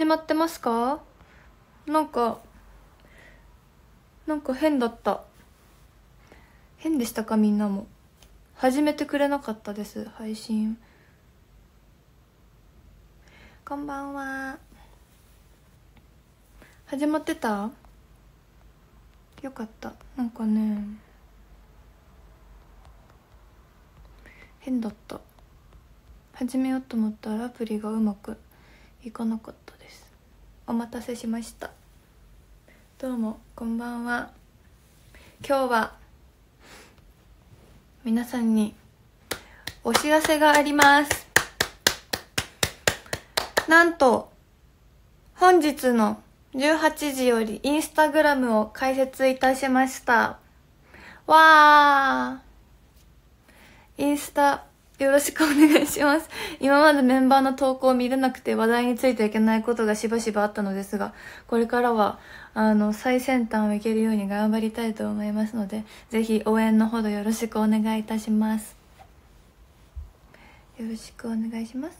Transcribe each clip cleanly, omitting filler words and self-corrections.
始まってますか？なんか変だった。変でしたか？みんなも始めてくれなかったです、配信。こんばんは。始まってた？よかった。なんかね、変だった。始めようと思ったらアプリがうまくいかなかったです。お待たせしました。どうもこんばんは。今日は皆さんにお知らせがあります。なんと本日の18時よりインスタグラムを開設いたしました。わー、インスタよろしくお願いします。今までメンバーの投稿を見れなくて話題についていけないことがしばしばあったのですが、これからは最先端をいけるように頑張りたいと思いますので、ぜひ応援のほどよろしくお願いいたします。よろしくお願いします。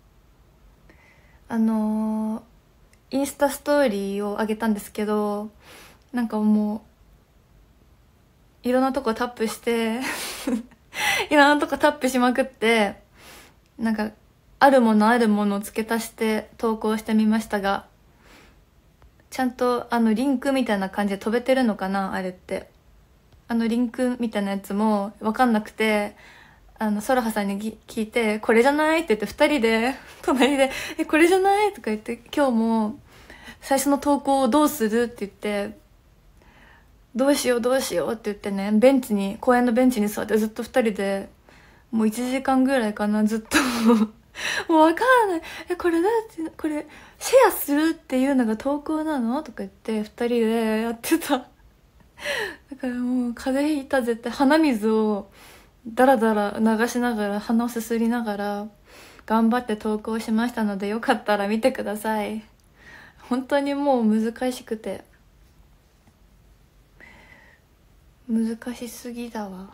インスタストーリーを上げたんですけど、なんかもういろんなとこタップしていろんなとこタップしまくって、なんかあるものを付け足して投稿してみましたが、ちゃんとリンクみたいな感じで飛べてるのかな、あれって。リンクみたいなやつも分かんなくて、ソラハさんに聞いて、これじゃないって言って2人で隣でこれじゃないとか言って、今日も最初の投稿をどうするって言って、どうしようって言ってね、公園のベンチに座ってずっと2人でもう1時間ぐらいかな、ずっともう分かんない、これだって、これシェアするっていうのが投稿なのとか言って2人でやってた。だからもう風邪ひいた。絶対鼻水をだらだら流しながら、鼻をすすりながら頑張って投稿しましたので、よかったら見てください。本当にもう難しくて、難しすぎだわ。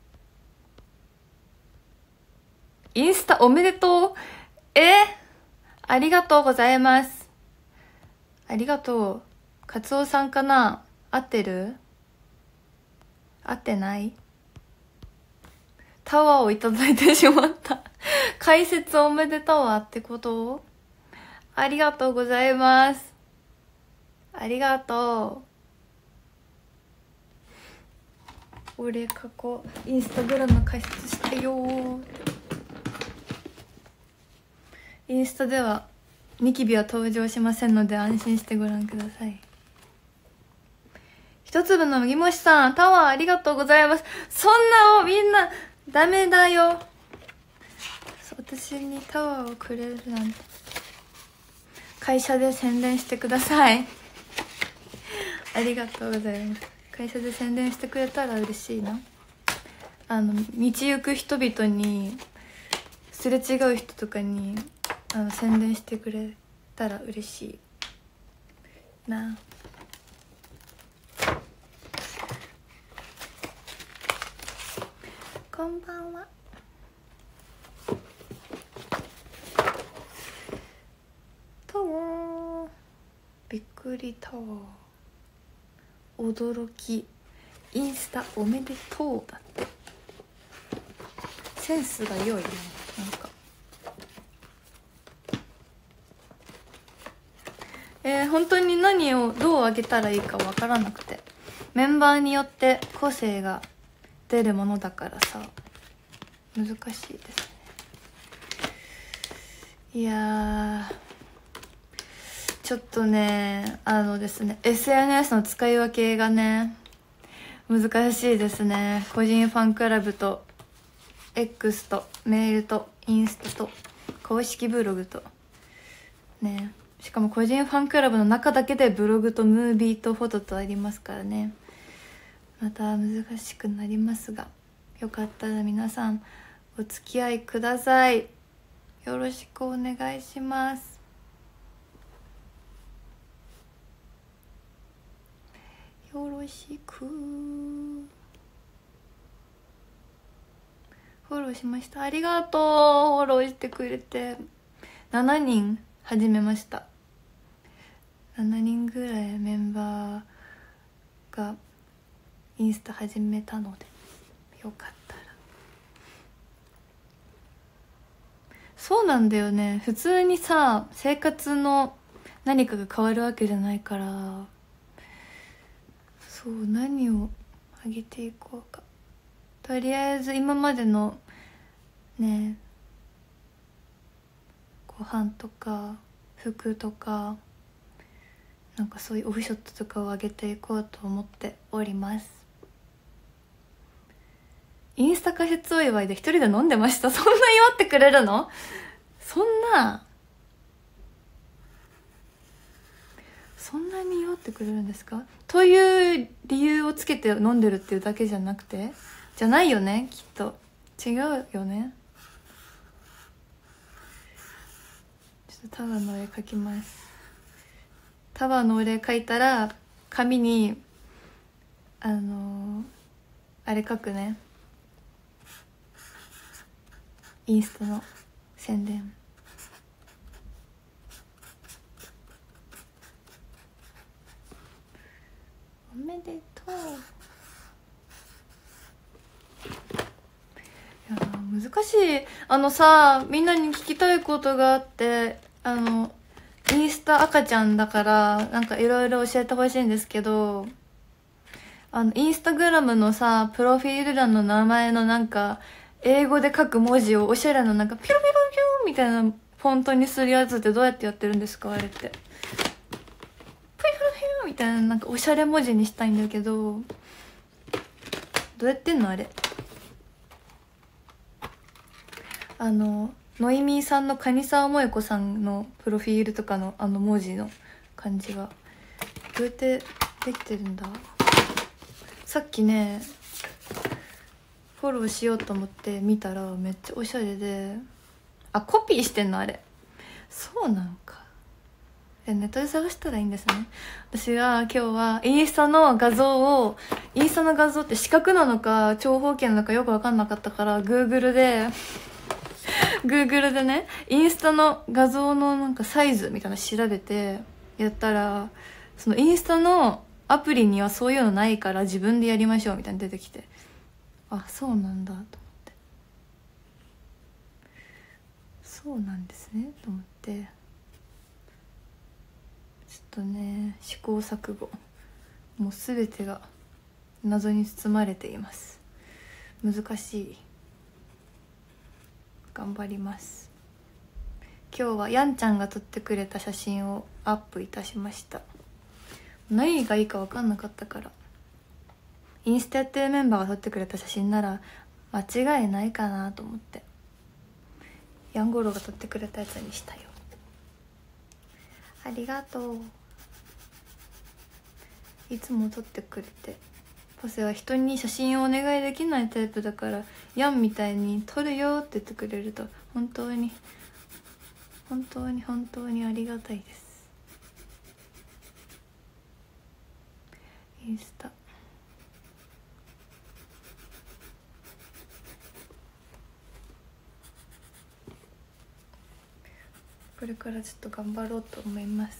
インスタおめでとう。ありがとうございます。ありがとう。カツオさんかな？合ってる？合ってない？タワーをいただいてしまった解説おめでとうってこと？ありがとうございます。ありがとう。俺過去インスタグラム解説したよ。インスタではニキビは登場しませんので安心してご覧ください。一粒の麦もしさん、タワーありがとうございます。そんなをみんなダメだよ。私にタワーをくれるなんて。会社で宣伝してくださいありがとうございます。会社で宣伝してくれたら嬉しいな。道行く人々に、すれ違う人とかに宣伝してくれたら嬉しいな。こんばんは。タワー、びっくりタワー、驚き、インスタおめでとうだって。センスが良いね。なんか本当に何をどうあげたらいいかわからなくて、メンバーによって個性が出るものだからさ、難しいですね。いやー、ちょっとね、ですね、 SNS の使い分けがね難しいですね。個人ファンクラブと X とメールとインスタと公式ブログとね、しかも個人ファンクラブの中だけでブログとムービーとフォトとありますからね、また難しくなりますが、よかったら皆さんお付き合いください。よろしくお願いします。よろしく。フォローしました。ありがとう。フォローしてくれて。7人始めました。 7人ぐらいメンバーがインスタ始めたので、よかったら。そうなんだよね、普通にさ生活の何かが変わるわけじゃないから、そう何をあげていこうか。とりあえず今までのね、ご飯とか服とかなんかそういうオフショットとかをあげていこうと思っております。インスタ開設お祝いで一人で飲んでました。そんな祝ってくれるの？そんなに祝ってくれるんですか？という理由をつけて飲んでるっていうだけじゃなくて、じゃないよね、きっと違うよね。ちょっとタワーの絵描きます。タワーのお礼書いたら紙にあれ書くね、インスタの宣伝。おめでとう。いや難しい。さ、みんなに聞きたいことがあって、インスタ赤ちゃんだからなんかいろいろ教えてほしいんですけど、インスタグラムのさプロフィール欄の名前のなんか英語で書く文字をおしゃれななんかピロピロピロみたいなフォントにするやつってどうやってやってるんですか？あれってピロピロピロみたいななんかおしゃれ文字にしたいんだけど、どうやってんのあれ。ノイミーさんの蟹沢萌子さんのプロフィールとかの文字の感じはどうやってできてるんだ。さっきねフォローしようと思って見たらめっちゃおしゃれで、あ、コピーしてんのあれ。そうなんか。ネットで探したらいいんですね。私が今日はインスタの画像って四角なのか長方形なのかよく分かんなかったから Google でねインスタの画像のなんかサイズみたいなの調べてやったら、そのインスタのアプリにはそういうのないから自分でやりましょうみたいに出てきて、あ、そうなんだと思って、そうなんですねと思って、ちょっとね試行錯誤、もう全てが謎に包まれています。難しい。頑張ります。今日はやんちゃんが撮ってくれた写真をアップいたしました。何がいいか分かんなかったから、インスタやってるメンバーが撮ってくれた写真なら間違いないかなと思ってヤンゴロが撮ってくれたやつにしたよ。ありがとう。いつも撮ってくれて。ポセは人に写真をお願いできないタイプだから、ヤンみたいに撮るよって言ってくれると本当にありがたいです。インスタこれからちょっと頑張ろうと思います。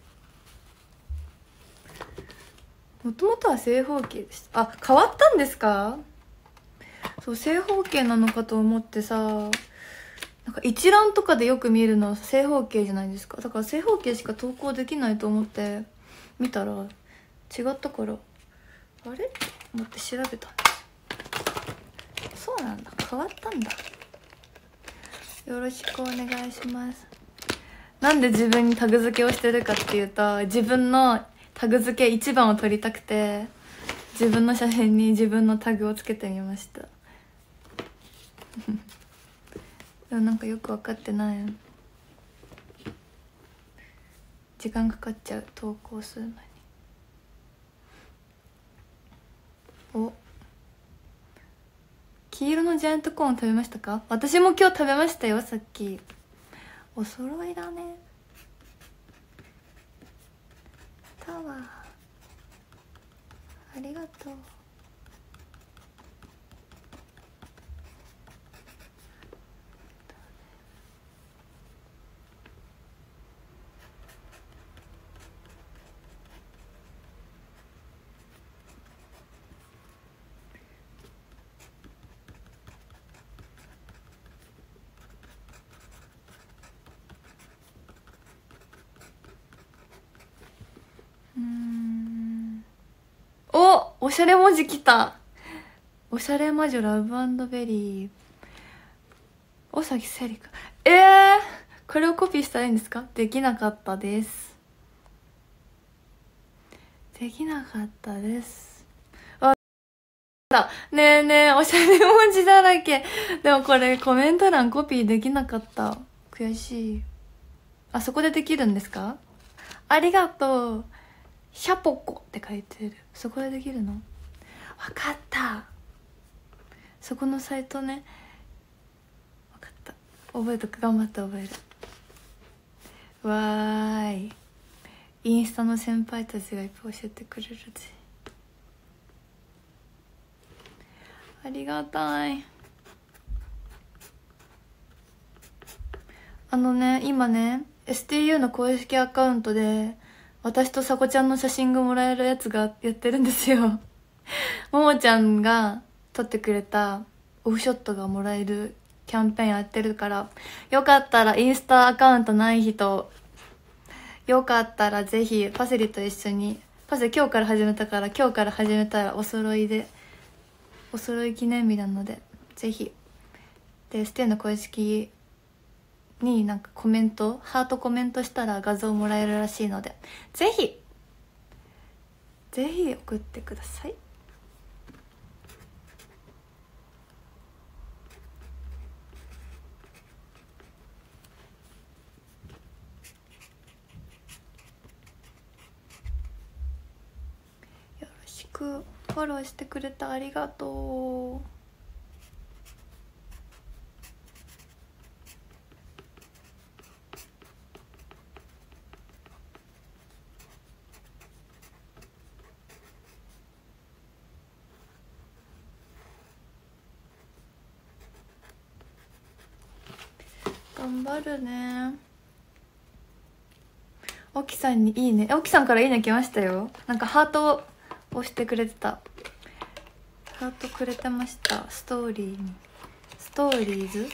もともとは正方形でした。あ、変わったんですか？そう、正方形なのかと思ってさ、なんか一覧とかでよく見るのは正方形じゃないですか。だから正方形しか投稿できないと思って見たら違ったから、あれと思って調べたんです。そうなんだ、変わったんだ。よろしくお願いします。なんで自分にタグ付けをしてるかっていうと、自分のタグ付け一番を撮りたくて自分の写真に自分のタグをつけてみました。でもなんかよく分かってない、時間かかっちゃう、投稿するのに。お、黄色のジャイアントコーン食べましたか？私も今日食べましたよ、さっき。お揃いだね。タワーありがとう。 おしゃれ文字きた。おしゃれ魔女ラブ&ベリー。尾崎せりか。これをコピーしたらいいんですか？できなかったです。できなかったです。ねえねえ、おしゃれ文字だらけ。でもこれコメント欄コピーできなかった。悔しい。あそこでできるんですか？ありがとう。シャポコって書いてる。そこでできるの？わかった。そこのサイトね。わかった。覚えとく。頑張って覚える。わーい。インスタの先輩たちがいっぱい教えてくれるぜ。ありがたい。今ね STU の公式アカウントで私とさこちゃんの写真がもらえるやつがやってるんですよ。ももちゃんが撮ってくれたオフショットがもらえるキャンペーンやってるから、よかったらインスタアカウントない人、よかったらぜひパセリと一緒に、パセリ今日から始めたから、今日から始めたらお揃いで、お揃い記念日なのでぜひ。で STU の公式になんかコメント、ハートコメントしたら画像もらえるらしいので、ぜひぜひ送ってください。よろしく。フォローしてくれてありがとう。頑張るね。沖さんにいいね。沖さんからいいね来ましたよ。なんかハートを押してくれてた。ハートくれてました。ストーリーに。ストーリーズ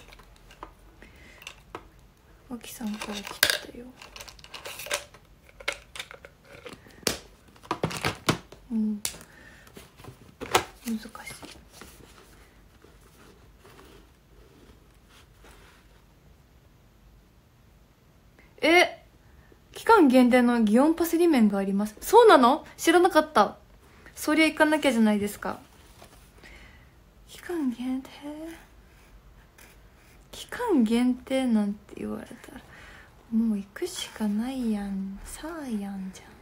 沖さんから来たよ。うん、難しい。期間限定の祇園パセリ麺があります。そうなの？知らなかった。そりゃ行かなきゃじゃないですか。期間限定、期間限定なんて言われたらもう行くしかないやん。さあやんじ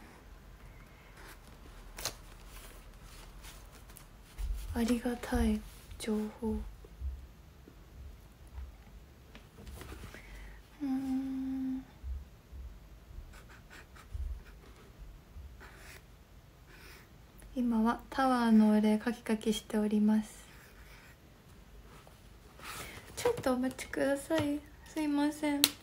ゃん。ありがたい情報。今はタワーの上カキカキしております。ちょっとお待ちください。すいません。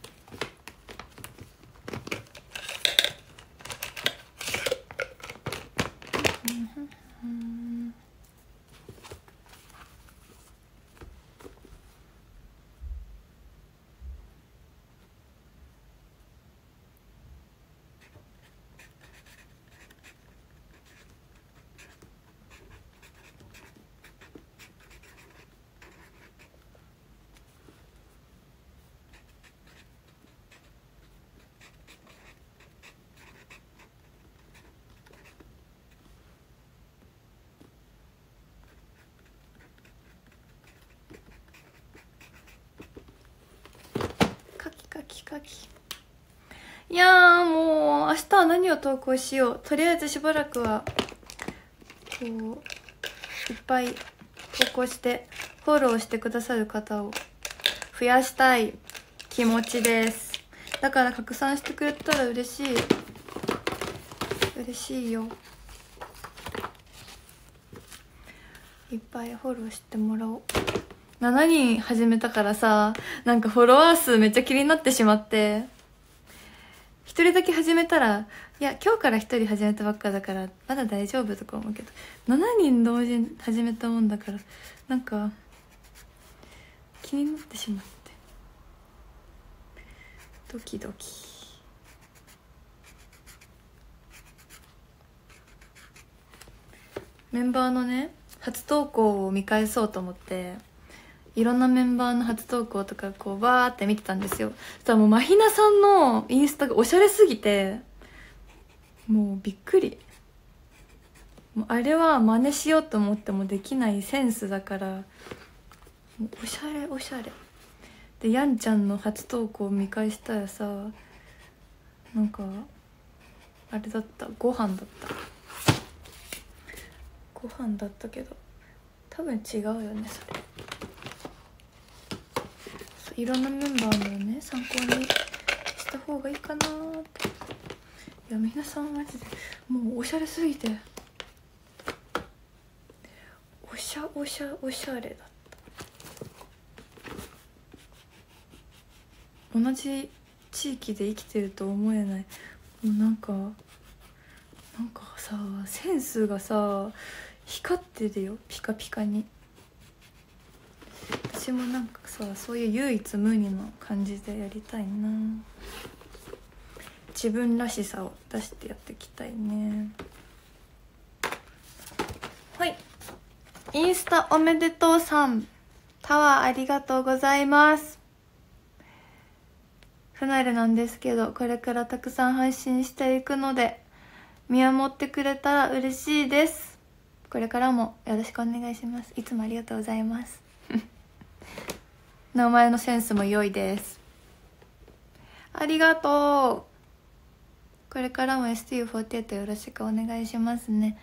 いやーもう明日は何を投稿しよう。とりあえずしばらくはこういっぱい投稿してフォローしてくださる方を増やしたい気持ちです。だから拡散してくれたら嬉しい。嬉しいよ。いっぱいフォローしてもらおう。7人始めたからさ、なんかフォロワー数めっちゃ気になってしまって、一人だけ始めたら、いや今日から一人始めたばっかだからまだ大丈夫とか思うけど、7人同時に始めたもんだからなんか気になってしまってドキドキ。 メンバーのね初投稿を見返そうと思っていろんなメンバーの初投稿とかこうバーって見てたんですよ。そしたらもうまひなさんのインスタがおしゃれすぎてもうびっくり。もうあれは真似しようと思ってもできないセンスだから、もうおしゃれおしゃれで、やんちゃんの初投稿を見返したらさ、なんかあれだった、ご飯だった、ご飯だったけど多分違うよねそれ。いろんなメンバーのね参考にした方がいいかなーって。いや皆さんマジでもうおしゃれすぎておしゃれだった。同じ地域で生きてると思えない。もうなんかさセンスがさ光ってるよ、ピカピカに。私もなんかさそういう唯一無二の感じでやりたいな。自分らしさを出してやっていきたいね。はい、インスタおめでとうさん、タワーありがとうございます。不慣れなんですけどこれからたくさん配信していくので見守ってくれたら嬉しいです。これからもよろしくお願いします。いつもありがとうございます名前のセンスも良いです。ありがとう。これからも STU48 よろしくお願いしますね。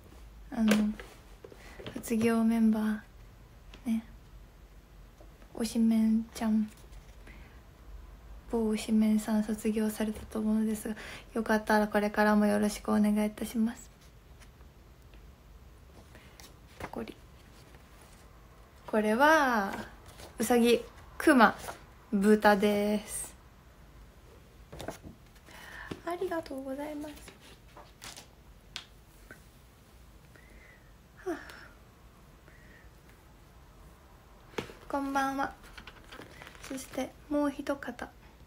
卒業メンバーね、おしめんちゃん、某おしめんさん卒業されたと思うのですが、よかったらこれからもよろしくお願いいたします。これはうさぎ、くま、豚です。ありがとうございます。はあ、こんばんは。そしてもう一方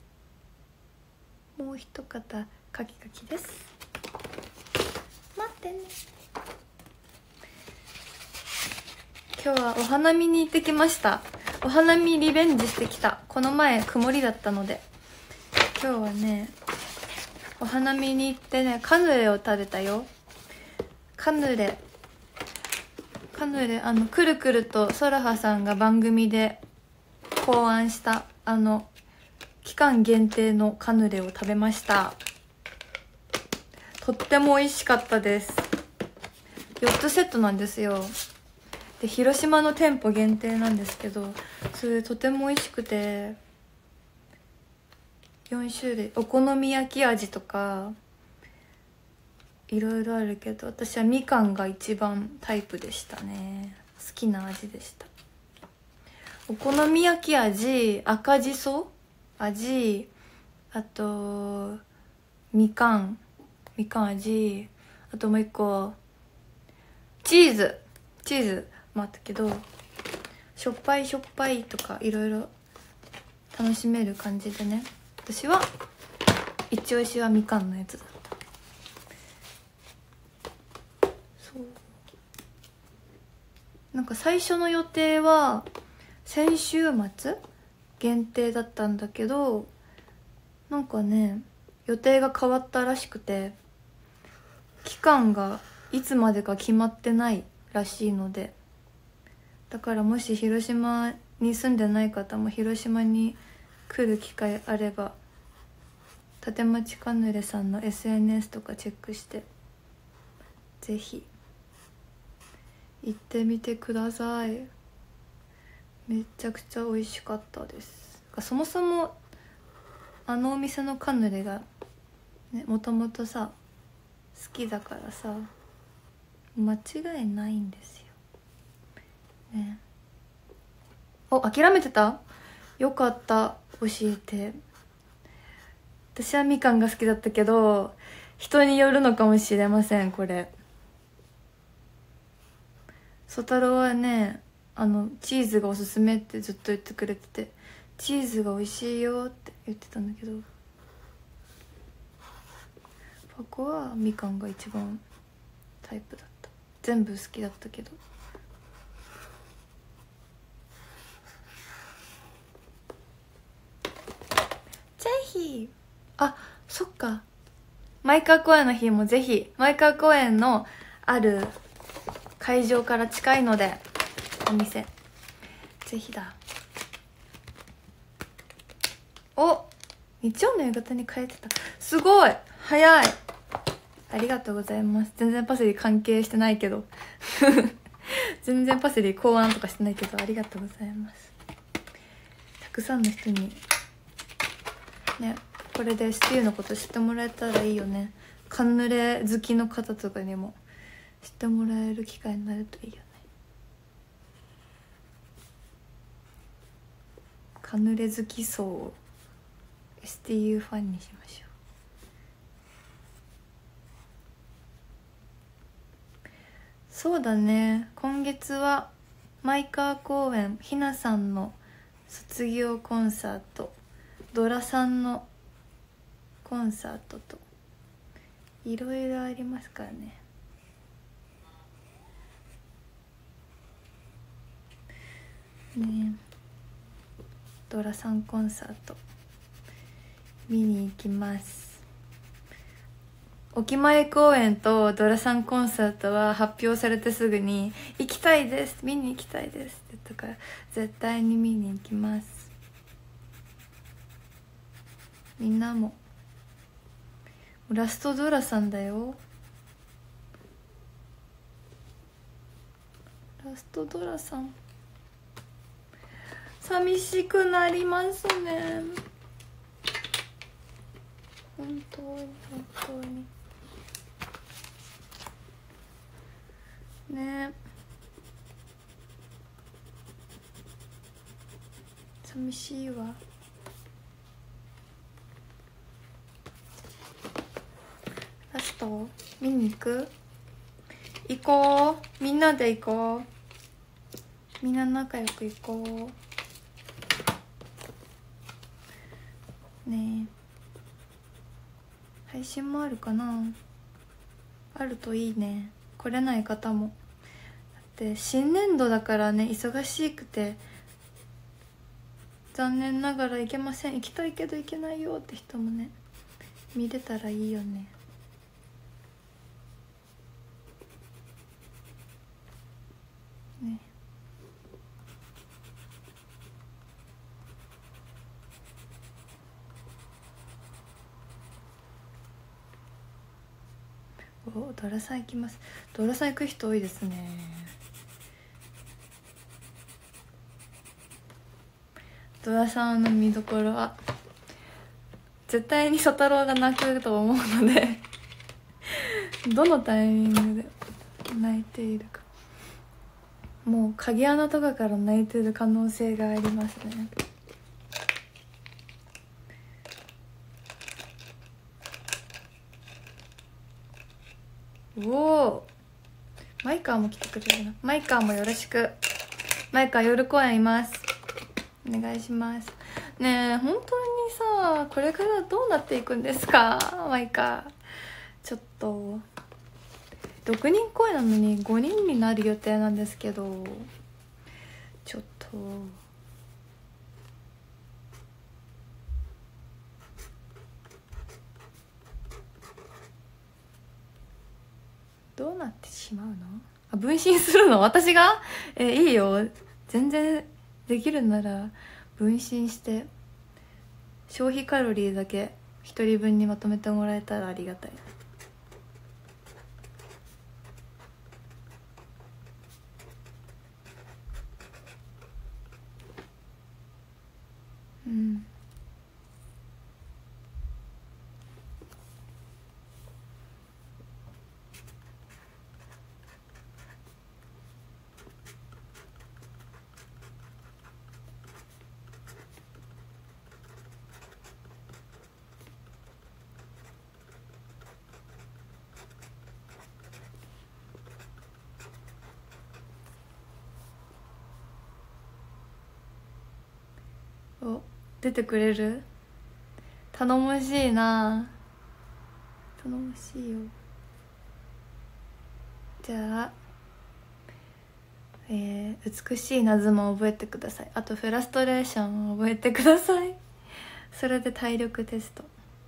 カキカキです。待ってね。今日はお花見に行ってきました。お花見リベンジしてきた。この前曇りだったので今日はねお花見に行ってね、カヌレを食べたよ。カヌレくるくるとソラハさんが番組で考案した期間限定のカヌレを食べました。とっても美味しかったです。4つセットなんですよ。で広島の店舗限定なんですけど、それとても美味しくて、4種類お好み焼き味とかいろいろあるけど、私はみかんが一番タイプでしたね。好きな味でした。お好み焼き味、赤じそ味、あとみかん味、あともう一個チーズもあったけど、しょっぱいとかいろいろ楽しめる感じでね、私は一押しはみかんのやつだった。そう、なんか最初の予定は先週末限定だったんだけど、なんかね予定が変わったらしくて、期間がいつまでか決まってないらしいので、だからもし広島に住んでない方も広島に来る機会あれば立町カヌレさんの SNS とかチェックしてぜひ行ってみてください。めちゃくちゃ美味しかったです。そもそもお店のカヌレがね、もともとさ好きだからさ間違いないんですよね。お、諦めてた？よかった、教えて。私はみかんが好きだったけど人によるのかもしれません。これ曽太郎はねチーズがおすすめってずっと言ってくれてて、チーズが美味しいよって言ってたんだけど、パコはみかんが一番タイプだった。 全部好きだったけど。ぜひ、あ、そっか、前川公園の日もぜひ、前川公園のある会場から近いので、お店ぜひだ。お、日曜の夕方に変えてた。すごい早い。ありがとうございます。全然パセリ関係してないけど全然パセリ考案とかしてないけど、ありがとうございます。たくさんの人にね、これでスティーのこと知ってもらえたらいいよね。カヌレ好きの方とかにも知ってもらえる機会になるといいよね。カヌレ好き層を STU ファンにしましょう。そうだね、今月は前川公園ひなさんの卒業コンサート、ドラさんのコンサートといろいろありますからね。ね、ドラさんコンサート見に行きます。沖前公演とドラさんコンサートは発表されてすぐに行きたいです、見に行きたいですって言ったから、絶対に見に行きます。みんなも。ラストドラさんだよ。ラストドラさん、寂しくなりますね、本当に本当にね。寂しいわ。ラスト見に行く？行こう、みんなで行こう。みんな仲良く行こうね。配信もあるかな？あるといいね。来れない方も、だって新年度だからね、忙しくて残念ながら行けません、行きたいけど行けないよって人もね、見れたらいいよね。ね、お、ドラさん行きます。ドラさん行く人多いですね。ドラさんの見どころは絶対に曽太郎が泣くと思うのでどのタイミングで泣いているか、もう鍵穴とかから泣いてる可能性がありますね。おお、マイカーも来てくれるな。マイカーもよろしく。マイカー夜公演います、お願いします。ねえ、本当にさ、これからどうなっていくんですか、マイカー。ちょっと6人公演なのに5人になる予定なんですけど、ちょっとどうなってしまうの？あ、分身するの私が？いいよ、全然できるなら分身して消費カロリーだけ1人分にまとめてもらえたらありがたい。うん、お、出てくれる？頼もしいな、頼もしいよ。じゃあ美しい謎も覚えてください。あとフラストレーションを覚えてください。それで体力テスト。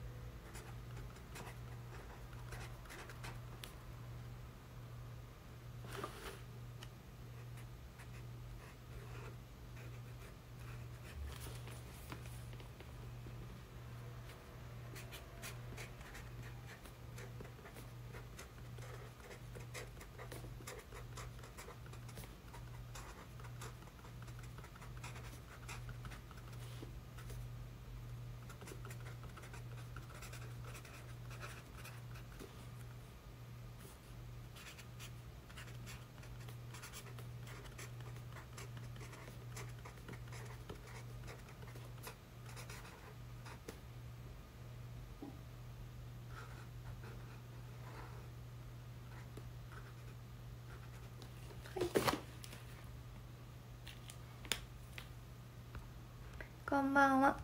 こんばんは。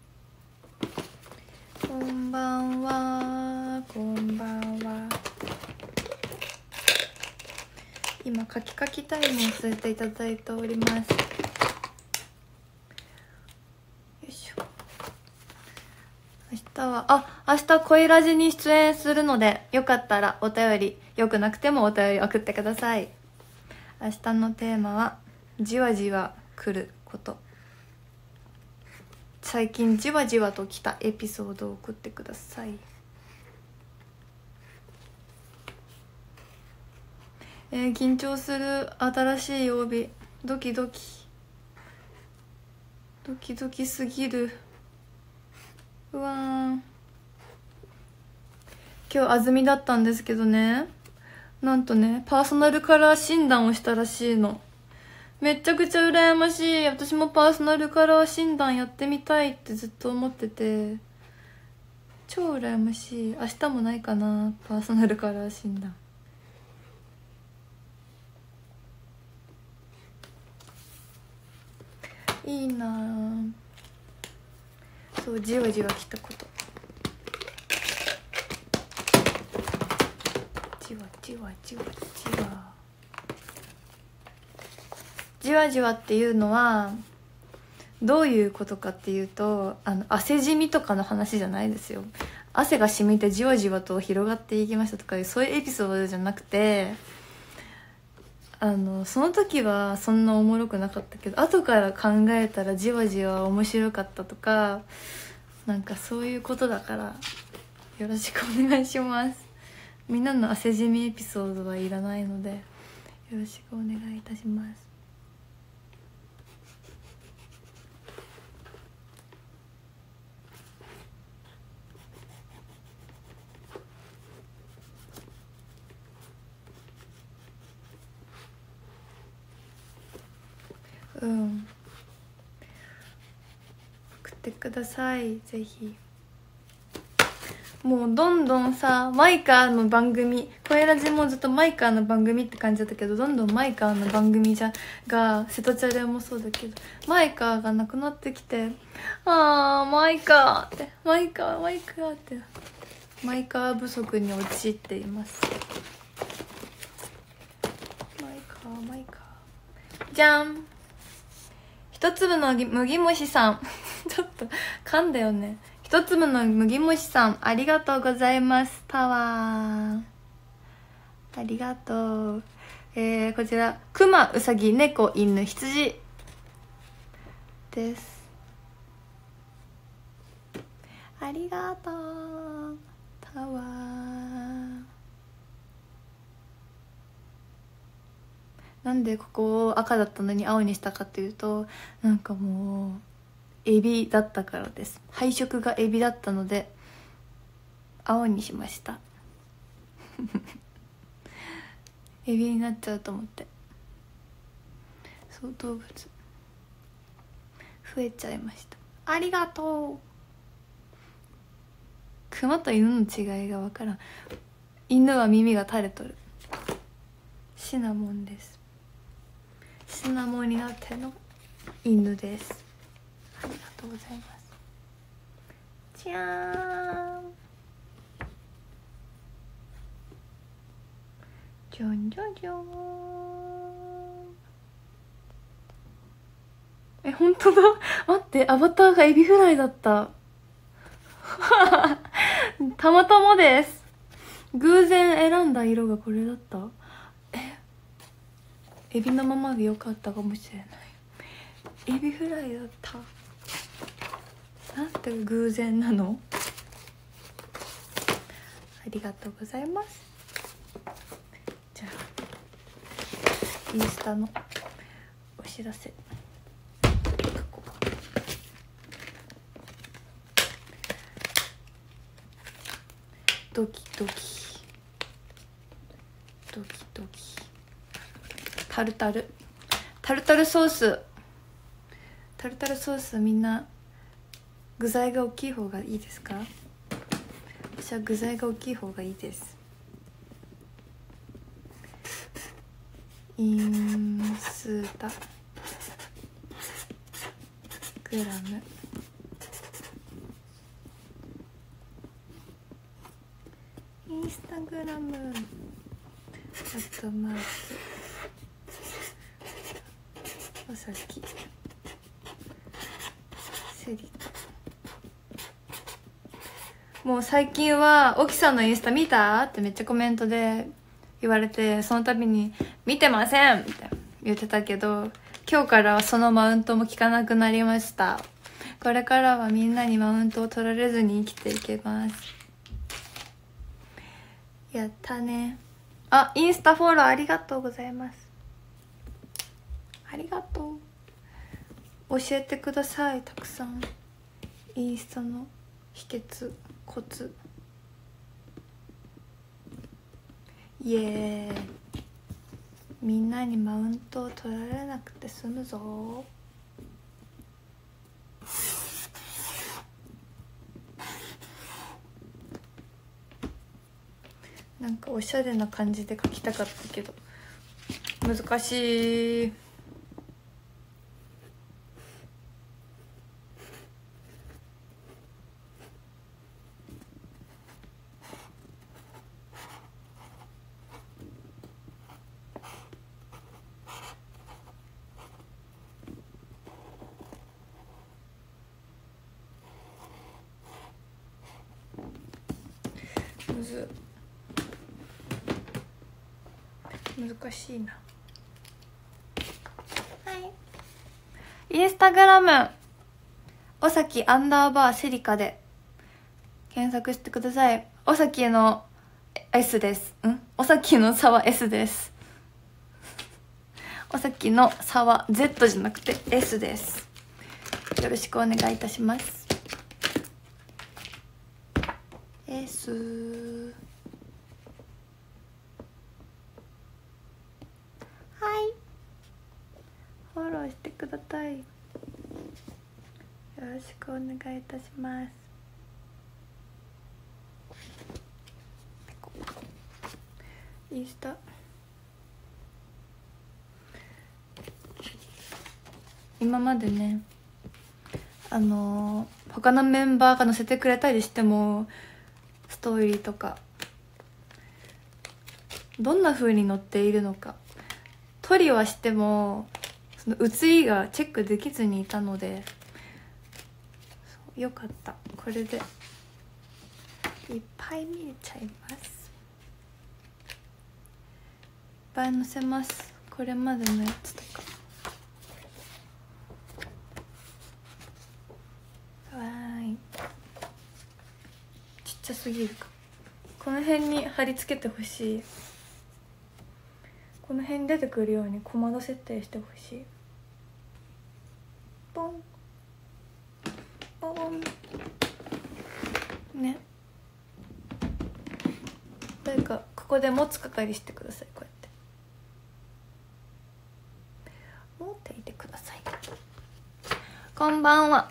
こんばんは。こんばんは。今カキカキタイムをさせていただいております。よいしょ。明日恋ラジに出演するので、よかったらお便り、よくなくてもお便り送ってください。明日のテーマはじわじわ来ること。最近じわじわと来たエピソードを送ってください。緊張する。新しい曜日、ドキドキドキドキすぎる。うわーん。今日あずみだったんですけどね、なんとねパーソナルカラー診断をしたらしいの。めちゃくちゃ羨ましい。私もパーソナルカラー診断やってみたいってずっと思ってて、超羨ましい。明日もないかな、パーソナルカラー診断。いいなぁ。そう、じわじわ来たこと。じわじわじわじわじわじわっていうのはどういうことかっていうと、汗じみとかの話じゃないですよ。汗が染みてじわじわと広がっていきましたとかいう、そういうエピソードじゃなくて、その時はそんなおもろくなかったけど、後から考えたらじわじわ面白かったとか、なんかそういうことだから、よろしくお願いします。みんなの汗じみエピソードはいらないので、よろしくお願いいたします。うん、送ってください、ぜひ。もうどんどんさ、マイカーの番組、声ラジもずっとマイカーの番組って感じだったけど、どんどんマイカーの番組が瀬戸チャレもそうだけど、マイカーがなくなってきて、マイカーって、マイカーって、マイカー不足に陥っています。マイカーじゃん。一粒の麦虫さんちょっと噛んだよね。一粒の麦虫さん、ありがとうございます。パワーありがとう。こちらクマ、ウサギ、猫、犬、羊です。ありがとう。パワー。なんでここを赤だったのに青にしたかっていうと、なんかもうエビだったからです。配色がエビだったので青にしましたエビになっちゃうと思って。そう、動物増えちゃいました。ありがとう。クマと犬の違いが分からん。犬は耳が垂れとる。シナモンです。シナモンになってるのが犬です。ありがとうございます。じゃーん。じゃんじゃじゃーん。 本当だ。待って、アバターがエビフライだった。たまたまです。偶然選んだ色がこれだった。エビのままでよかったかもしれない。エビフライだった。なんて偶然なの。ありがとうございます。じゃあインスタのお知らせ書こう。ドキドキドキドキタルタルソース。タルタルソース、みんな具材が大きい方がいいですか？私は具材が大きい方がいいです。インスタグラムインスタグラムあとマークおさきセリカ。もう最近は沖さんのインスタ見たってめっちゃコメントで言われて、その度に見てませんって言ってたけど、今日からはそのマウントも聞かなくなりました。これからはみんなにマウントを取られずに生きていけます。やったね。あ、インスタフォローありがとうございます。ありがとう。教えてください、たくさん。インスタの秘訣、コツ。イエーイ。みんなにマウントを取られなくて済むぞ。なんかおしゃれな感じで描きたかったけど難しい。難しいな。はい。インスタグラムおさき_セリカで検索してください。おさきの S です。おさきの差は S です。おさきの差は Z じゃなくて S です。よろしくお願いいたします。S。はい。フォローしてください。よろしくお願いいたします。インスタ今までね、他のメンバーが載せてくれたりしても、ストーリーとかどんな風に載っているのか撮りはしてもその写りがチェックできずにいたので、よかった。これでいっぱい見れちゃいます。いっぱい載せます。これまでのやつとか。わーい。ちっちゃすぎるか。この辺に貼り付けてほしい。この辺に出てくるように小窓設定してほしい。ポンポンね。誰かここで持つ係してください。こうやって持っていてください。こんばんは。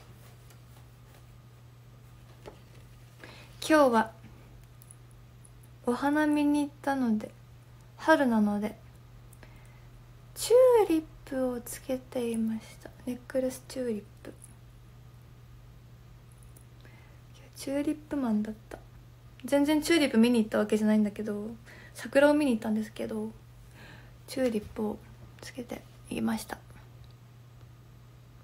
今日はお花見に行ったので、春なのでチューリップをつけていました。ネックレスチューリップ。チューリップマンだった。全然チューリップ見に行ったわけじゃないんだけど、桜を見に行ったんですけど、チューリップをつけていました。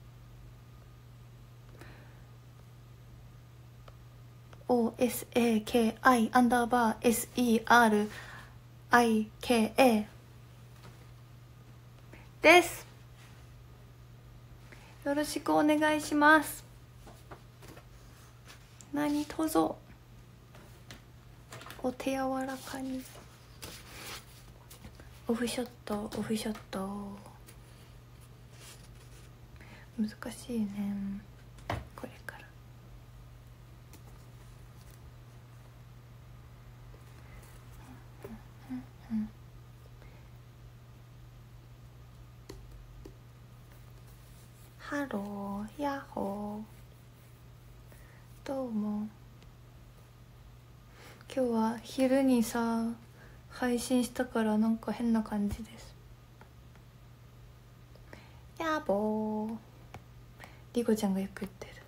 ROSAKI_SERIKA です。よろしくお願いします。何卒お手柔らかに。オフショットオフショット、難しいねこれから。ハローヤッホー、どうも。今日は昼にさ配信したからなんか変な感じです。やぼー、リコちゃんがよく言ってる。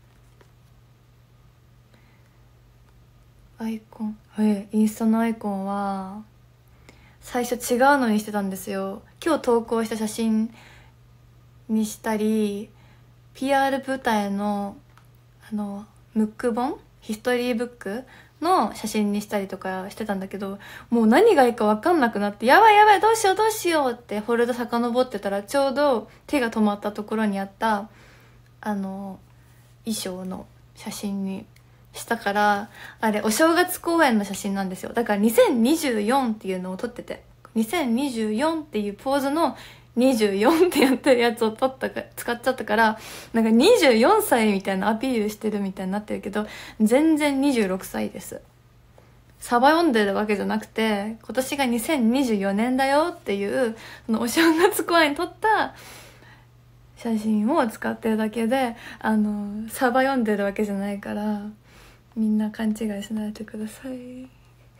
アイコン、インスタのアイコンは最初違うのにしてたんですよ。今日投稿した写真にしたり、 PR 舞台のムック本、ヒストリーブックの写真にしたりとかしてたんだけど、もう何がいいか分かんなくなって、やばいやばい、どうしようどうしようってフォルダ遡ってたら、ちょうど手が止まったところにあった衣装の写真にしたから、あれお正月公演の写真なんですよ。だから2024っていうのを撮ってて、2024っていうポーズの24ってやってるやつを使っちゃったから、なんか24歳みたいなアピールしてるみたいになってるけど、全然26歳です。サバ読んでるわけじゃなくて、今年が2024年だよっていう、そのお正月公演に撮った写真を使ってるだけで、サバ読んでるわけじゃないから、みんな勘違いしないでください。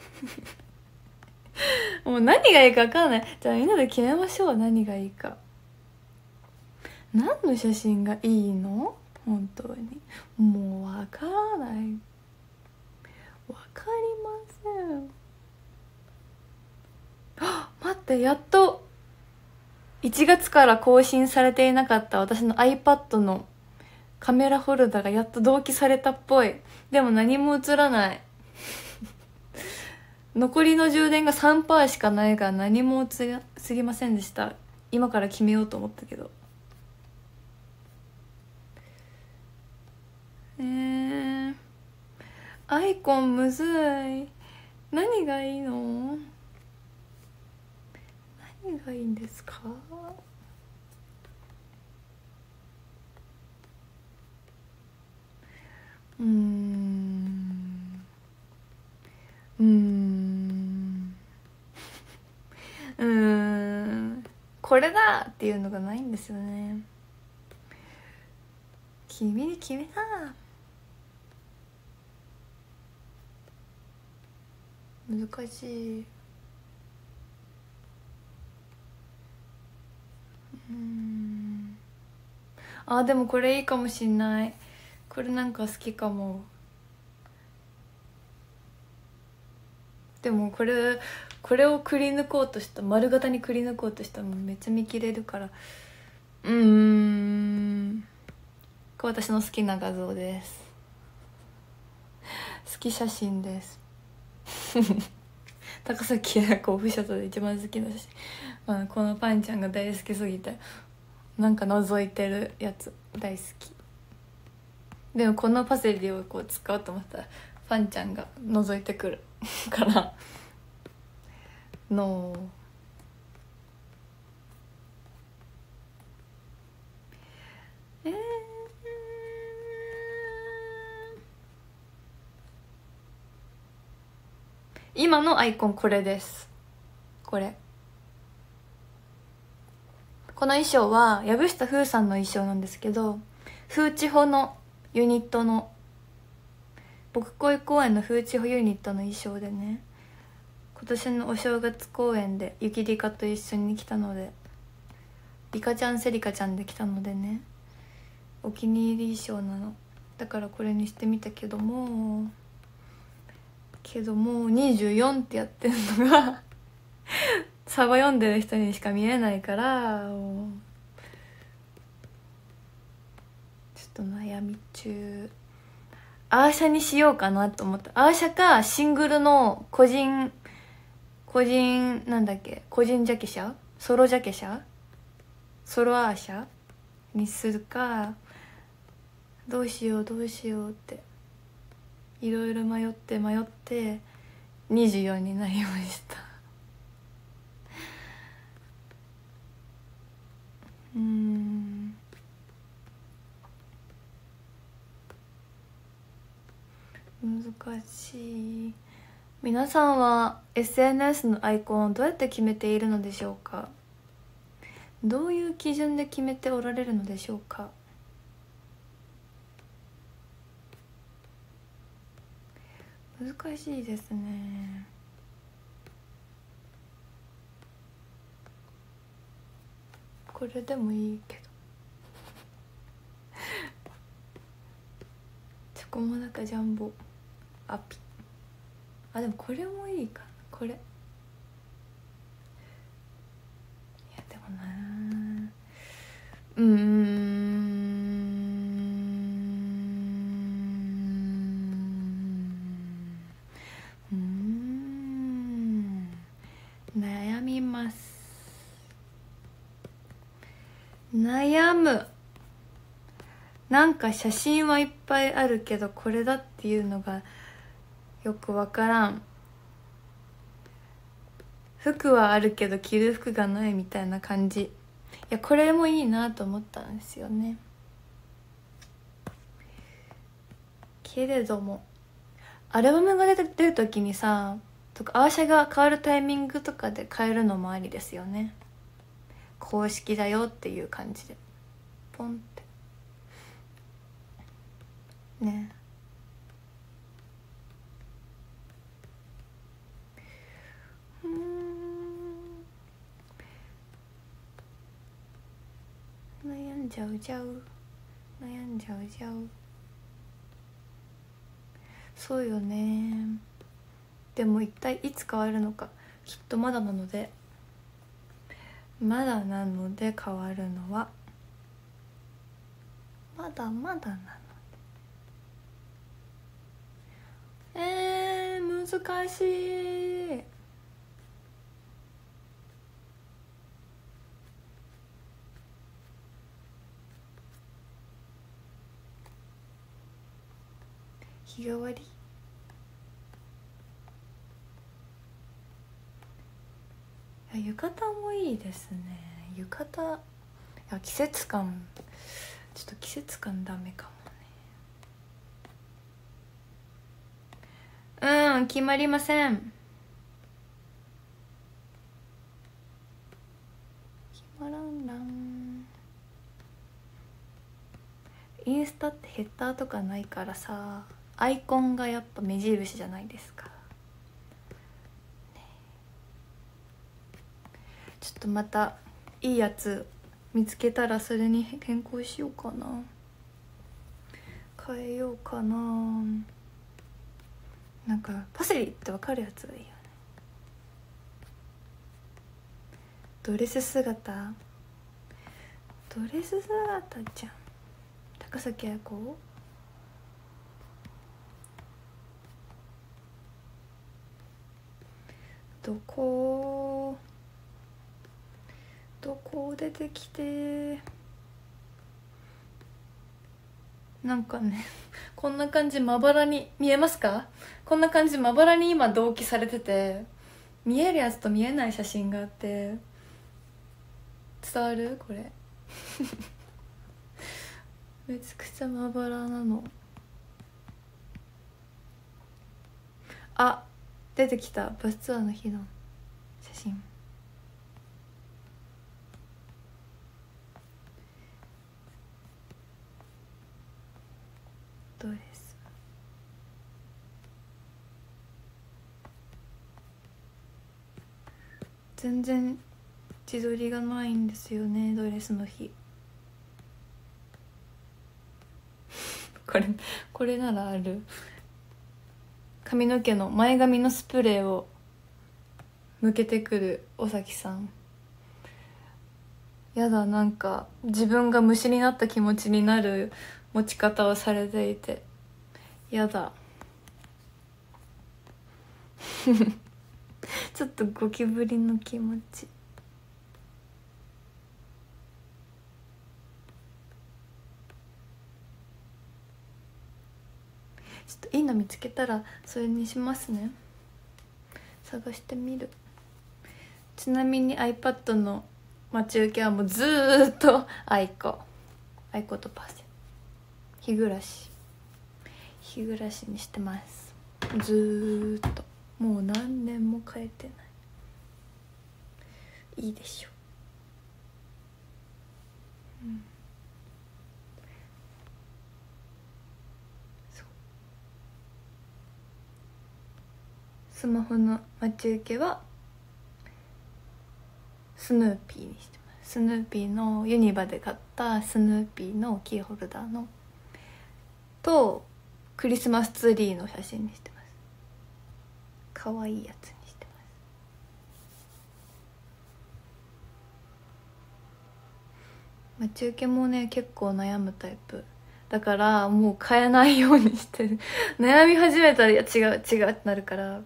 もう何がいいか分かんない。じゃあみんなで決めましょう、何がいいか。何の写真がいいの？本当にもう分からない、分かりません。あ、待って、やっと1月から更新されていなかった私の iPad のカメラフォルダがやっと同期されたっぽい。でも何も映らない。残りの充電が 3% しかないから何も映りませんでした。今から決めようと思ったけど。アイコンむずい。何がいいの？何がいいんですか？これだっていうのがないんですよね。君に決めな。難しい。あ、でもこれいいかもしんない。これなんか好きかも。でもこれをくり抜こうとした、丸型にくり抜こうとしたらもうめっちゃ見切れるから、これ私の好きな画像です。好き写真です。高崎彩子オフショットで一番好きな写真、このパンちゃんが大好きすぎてなんか覗いてるやつ大好き。でもこのパセリをこう使おうと思ったらパンちゃんが覗いてくるからノー。今のアイコンこれです。この衣装は藪下風さんの衣装なんですけど、風千穂のユニットの、僕恋公演の風千穂ユニットの衣装でね、今年のお正月公演でゆきりかと一緒に来たので、リカちゃんセリカちゃんで来たのでね、お気に入り衣装なの。だからこれにしてみたけども24ってやってるのがサバ読んでる人にしか見えないから、ちょっと悩み中。 アーシャにしようかなと思った。アーシャかシングルの個人なんだっけ、個人ジャケ写、ソロジャケ写、ソロアーシャにするか、どうしようっていろいろ迷って24になりました。難しい。皆さんは SNS のアイコンをどうやって決めているのでしょうか。どういう基準で決めておられるのでしょうか。難しいですね。これでもいいけどチョコモナカジャンボアピ、あ、でもこれもいいかな。これ、いやでもな、悩みます。悩む。なんか写真はいっぱいあるけどこれだっていうのがよくわからん。服はあるけど着る服がないみたいな感じ。いや、これもいいなと思ったんですよね。けれどもアルバムが出る時にさ、とかアーシャが変わるタイミングとかで変えるのもありですよね。公式だよっていう感じでポンってね。悩んじゃうそうよね。でも一体いつ変わるのか、きっとまだなので変わるのはまだまだなので、難しい。日替わり、浴衣もいいですね。浴衣、いや、季節感、ちょっと季節感ダメかもね。決まりません。決まらんらん。インスタってヘッダーとかないからさ、アイコンがやっぱ目印じゃないですか、ね。ちょっとまたいいやつ見つけたらそれに変更しようかな、変えようかな。なんかパセリってわかるやつがいいよね。ドレス姿じゃん。高崎彩子、どこ出てきて、なんかねこんな感じ、まばらに見えますか。こんな感じまばらに今同期されてて、見えるやつと見えない写真があって、伝わるこれめちゃくちゃまばらなの。あ、出てきた。バスツアーの日の写真。ドレス、全然自撮りがないんですよね、ドレスの日これならある。髪の毛の前髪のスプレーを向けてくる尾崎さん。やだ、なんか自分が虫になった気持ちになる持ち方をされていてやだちょっとゴキブリの気持ち。ちょっといいの見つけたらそれにしますね。探してみる。ちなみに iPad の待ち受けはもうずーっと愛子とパセ日暮らしにしてます。ずーっともう何年も変えてない。いいでしょう。そうスマホの待ち受けはスヌーピーにしてます。スヌーピーのユニバで買ったスヌーピーのキーホルダーのとクリスマスツリーの写真にしてます。かわいいやつにしてます。待ち受けもね結構悩むタイプだからもう変えないようにしてる悩み始めたらいや違うってなるから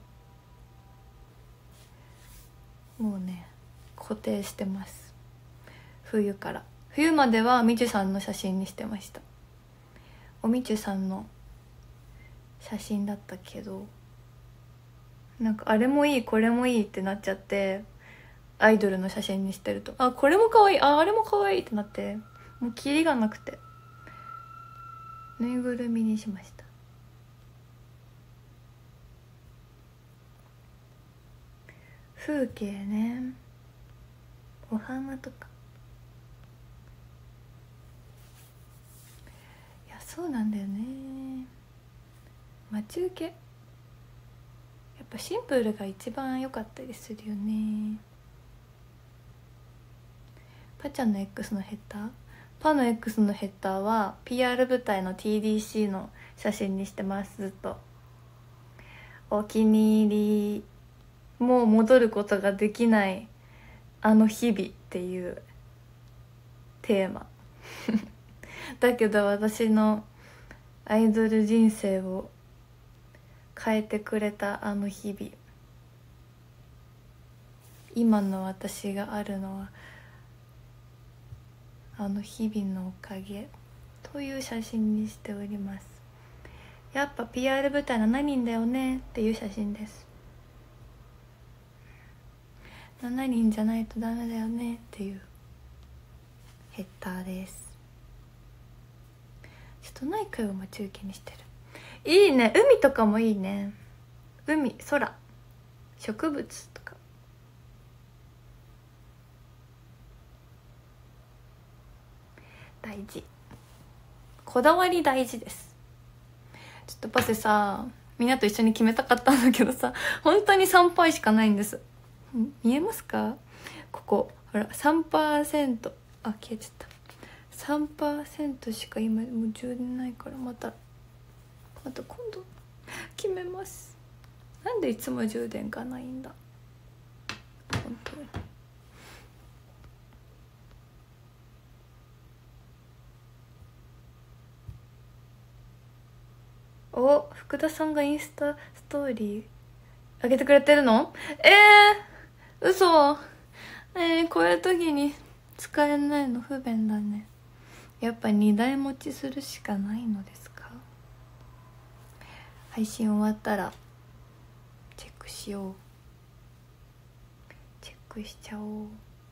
もうね固定してます。冬まではみちゅさんの写真にしてました。おみちゅさんの写真だったけどなんかあれもいいこれもいいってなっちゃってアイドルの写真にしてるとこれも可愛いあれも可愛いってなってもうキリがなくてぬいぐるみにしました。風景ねお花とかいやそうなんだよね。待ち受けやっぱシンプルが一番良かったりするよね。パちゃんの X のヘッダーパの X のヘッダーは PR 舞台の TDC の写真にしてます。ずっとお気に入りもう戻ることができないあの日々っていうテーマだけど私のアイドル人生を変えてくれたあの日々今の私があるのはあの日々のおかげという写真にしております。やっぱ PR 舞台7人だよねっていう写真です。7人じゃないとダメだよねっていうヘッダーです。瀬戸内海を待ち受けにしてる。いいね。海とかもいいね。海空植物とか大事。こだわり大事です。ちょっとパセさみんなと一緒に決めたかったんだけどさ本当に3杯しかないんです。見えますかここほら 3% 消えちゃった。 3% しか今もう充電ないからまた今度決めます。なんでいつも充電がないんだ本当に。お福田さんがインスタストーリー上げてくれてるの？嘘。こういう時に使えないの不便だね。やっぱ2台持ちするしかないのですか？配信終わったらチェックしよう。チェックしちゃおう。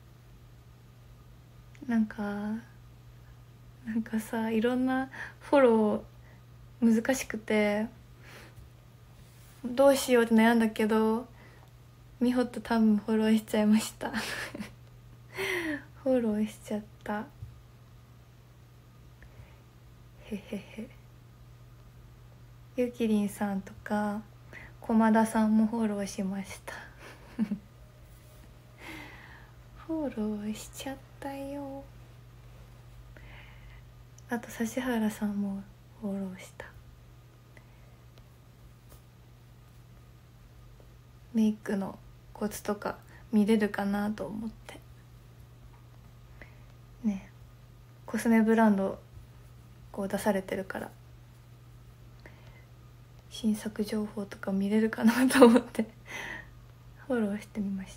なんかさいろんなフォロー難しくてどうしようって悩んだけど美穂と多分フォローしちゃいましたフォローしちゃった。へへへ。ゆきりんさんとか駒田さんもフォローしましたフォローしちゃったよ。あと指原さんもフォローした。メイクのコツとか見れるかなと思ってね。コスメブランドこう出されてるから新作情報とか見れるかなと思ってフォローしてみました。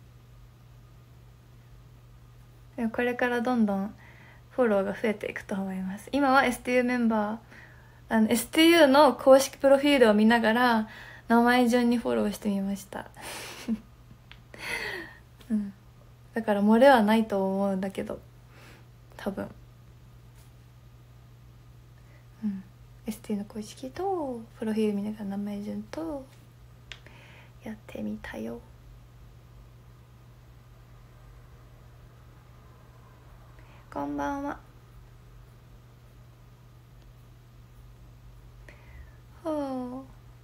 でもこれからどんどんフォローが増えていくと思います。今は STU メンバーSTU の公式プロフィールを見ながら名前順にフォローしてみましたうん、だから漏れはないと思うんだけど多分、うん、STU の公式とプロフィール見ながら名前順とやってみたよ。こんばんは。ほ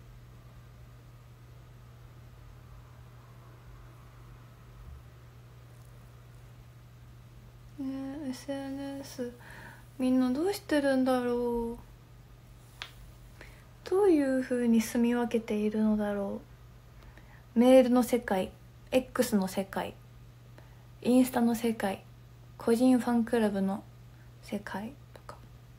うね。 SNS みんなどうしてるんだろう。どういう風に住み分けているのだろう。メールの世界、 X の世界、インスタの世界、個人ファンクラブの世界とか、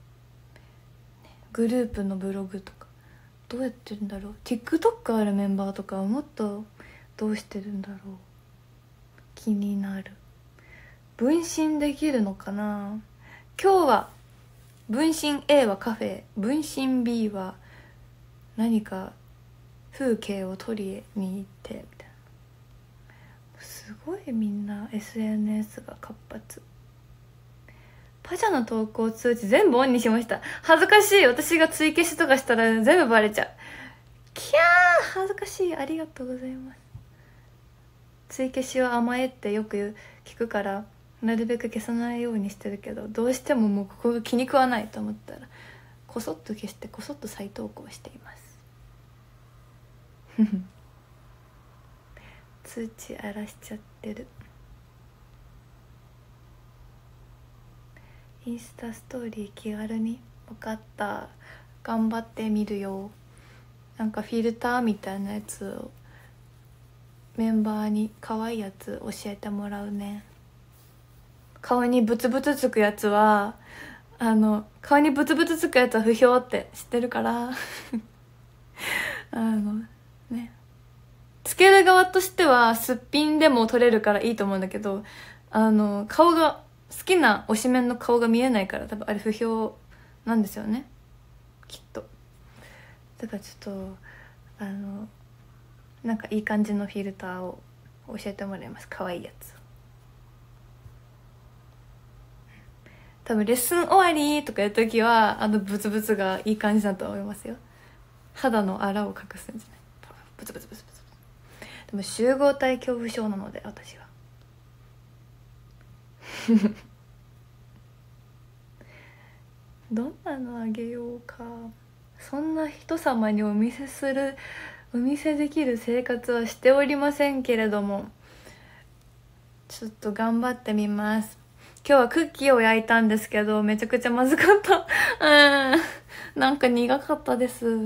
グループのブログとかどうやってるんだろう。 TikTok あるメンバーとかはもっとどうしてるんだろう。気になる。分身できるのかな。今日は分身 A はカフェ、分身 B は何か風景を撮りに行ってみたいな。すごいみんな SNS が活発。パジャの投稿通知全部オンにしました。恥ずかしい。私が追消しとかしたら全部バレちゃう。キャー恥ずかしい。ありがとうございます。追消しは甘えってよく聞くからなるべく消さないようにしてるけど、どうしてももうここが気に食わないと思ったらこそっと消してこそっと再投稿しています通知荒らしちゃってる。インスタストーリー気軽に。分かった、頑張ってみるよ。なんかフィルターみたいなやつをメンバーに可愛いやつ教えてもらうね。顔にブツブツつくやつは顔にブツブツつくやつは不評って知ってるからね、つける側としてはすっぴんでも撮れるからいいと思うんだけど、顔が好きな推しメンの顔が見えないから多分あれ不評なんですよねきっと。だからちょっとなんかいい感じのフィルターを教えてもらいます。可愛いやつ。多分レッスン終わりとかやるときはブツブツがいい感じだと思いますよ。肌のあらを隠すんじゃない。ブツブツブツブツ。でも集合体恐怖症なので私はどんなのあげようか。そんな人様にお見せできる生活はしておりませんけれども、ちょっと頑張ってみます。今日はクッキーを焼いたんですけどめちゃくちゃまずかったなんか苦かったです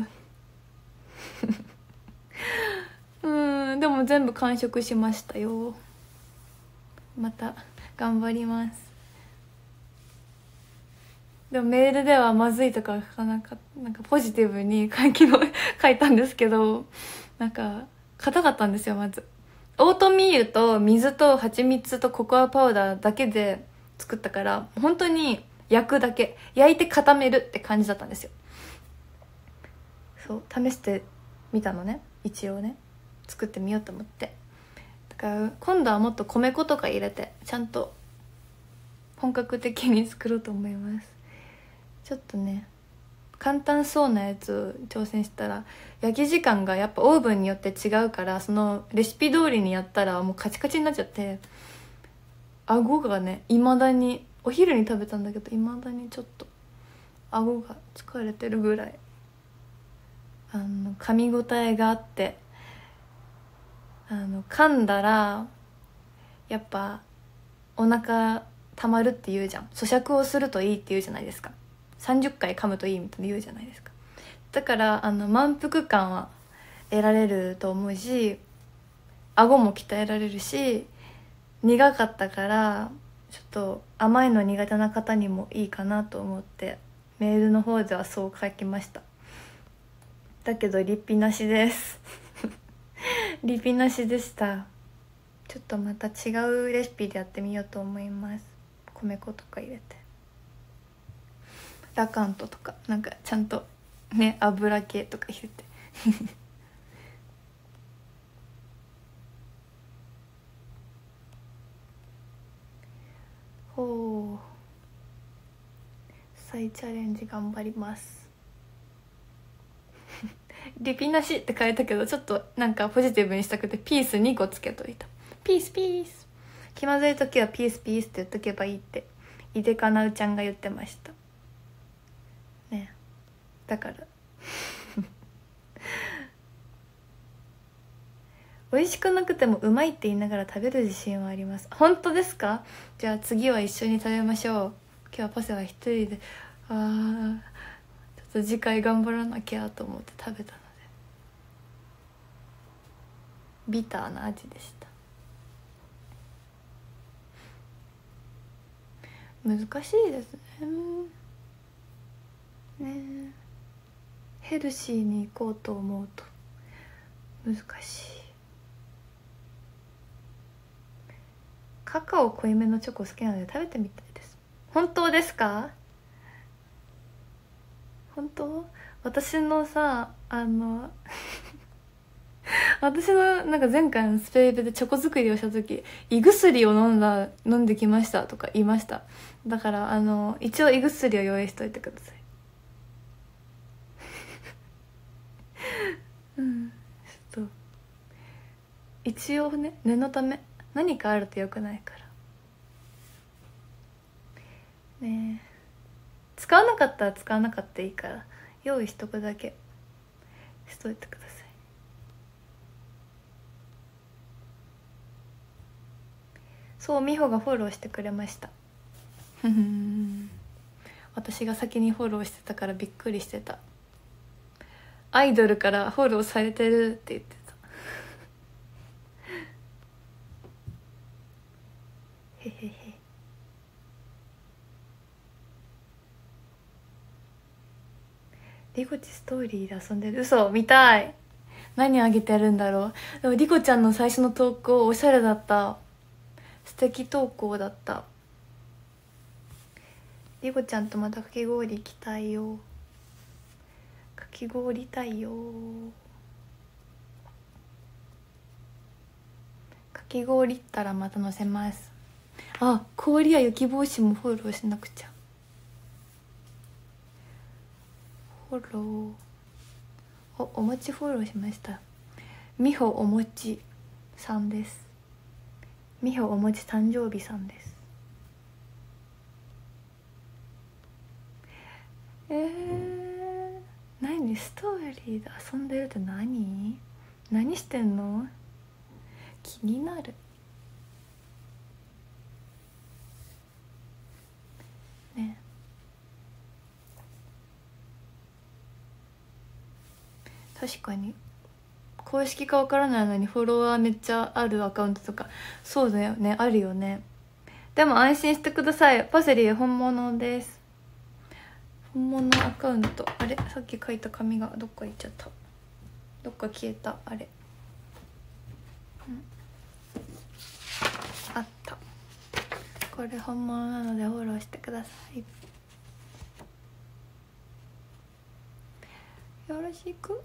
でも全部完食しましたよ。また頑張ります。でもメールではまずいとか書かなかった。なんかポジティブに書いたんですけど、なんか硬かったんですよ。まずオートミールと水と蜂蜜とココアパウダーだけで作ったから本当に焼くだけ、焼いて固めるって感じだったんですよ。そう試してみたのね、一応ね作ってみようと思って。だから今度はもっと米粉とか入れてちゃんと本格的に作ろうと思います。ちょっとね簡単そうなやつ挑戦したら焼き時間がやっぱオーブンによって違うから、そのレシピ通りにやったらもうカチカチになっちゃって顎がね、いまだにお昼に食べたんだけどいまだにちょっと顎が疲れてるぐらい噛み応えがあって、噛んだらやっぱお腹たまるって言うじゃん。咀嚼をするといいって言うじゃないですか。30回噛むといいみたいな言うじゃないですか。だから満腹感は得られると思うし、顎も鍛えられるし、苦かったからちょっと甘いの苦手な方にもいいかなと思ってメールの方ではそう書きました。 だけどリピなしですリピなしでした。ちょっとまた違うレシピでやってみようと思います。米粉とか入れてラカントとかなんかちゃんとね油系とか入れてほう、再チャレンジ頑張りますリピなしって書いたけどちょっとなんかポジティブにしたくてピース2個つけといた。ピースピース、気まずい時はピースピースって言っとけばいいって井出かなうちゃんが言ってましたね。だから美味しくなくてもうまいって言いながら食べる自信はあります。本当ですか？じゃあ次は一緒に食べましょう。今日はパセは一人でちょっと次回頑張らなきゃと思って食べたのでビターな味でした。難しいですね。ね、ヘルシーに行こうと思うと難しい。カカオ濃いめのチョコ好きなので食べてみたいです。本当ですか？本当？私のさ私のなんか前回のスペイペでチョコ作りをした時胃薬を飲んできましたとか言いました。だから一応胃薬を用意しといてくださいうんちょっと一応ね、念のため何かあるとよくないからね。え使わなかったら使わなかったらいいから用意しとくだけしといてください。そう、美穂がフォローしてくれました私が先にフォローしてたからびっくりしてた。アイドルからフォローされてるって言ってたへへへ。リコチストーリーで遊んでる。嘘、見たい。何あげてるんだろう。でもリコちゃんの最初の投稿おしゃれだった。素敵投稿だった。リコちゃんとまたかき氷行きたいよ。かき氷たいよ。かき氷ったらまた載せます。あ、氷や雪帽子もフォローしなくちゃ。フォロー。お餅フォローしました。美穂お餅さんです。美穂お餅誕生日さんです。何ストーリーで遊んでるって何してんの？気になるね。確かに公式かわからないのにフォロワーめっちゃあるアカウントとかそうだよね、あるよね。でも安心してください、パセリ本物です。本物アカウント。あれ、さっき書いた紙がどっか行っちゃった。どっか消えた。あれ、あった。これ本物なのでフォローしてください。よろしく。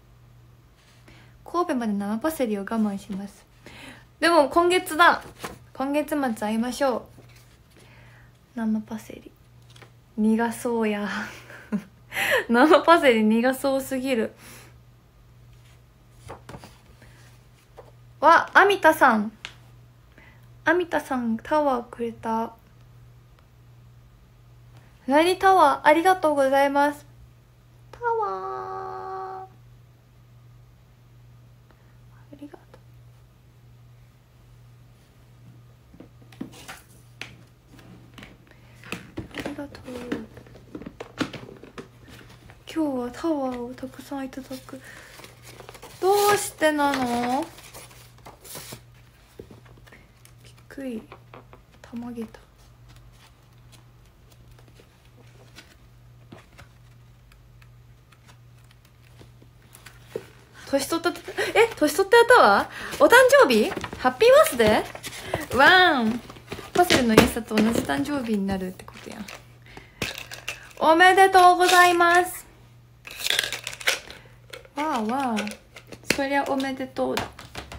神戸まで生パセリを我慢します。でも今月末会いましょう。生パセリ苦そうや生パセリ苦そうすぎる。わ、アミタさんタワーくれた。何タワー、ありがとうございます。タワーありがとう。ありがとう。今日はタワーをたくさんいただく。どうしてなの？びっくり。たまげた。 年取った年取ってやったわ。お誕生日ハッピーバースデーわーん。パセルのインスタと同じ誕生日になるってことやん。おめでとうございます。わーわー。そりゃおめでとうだ。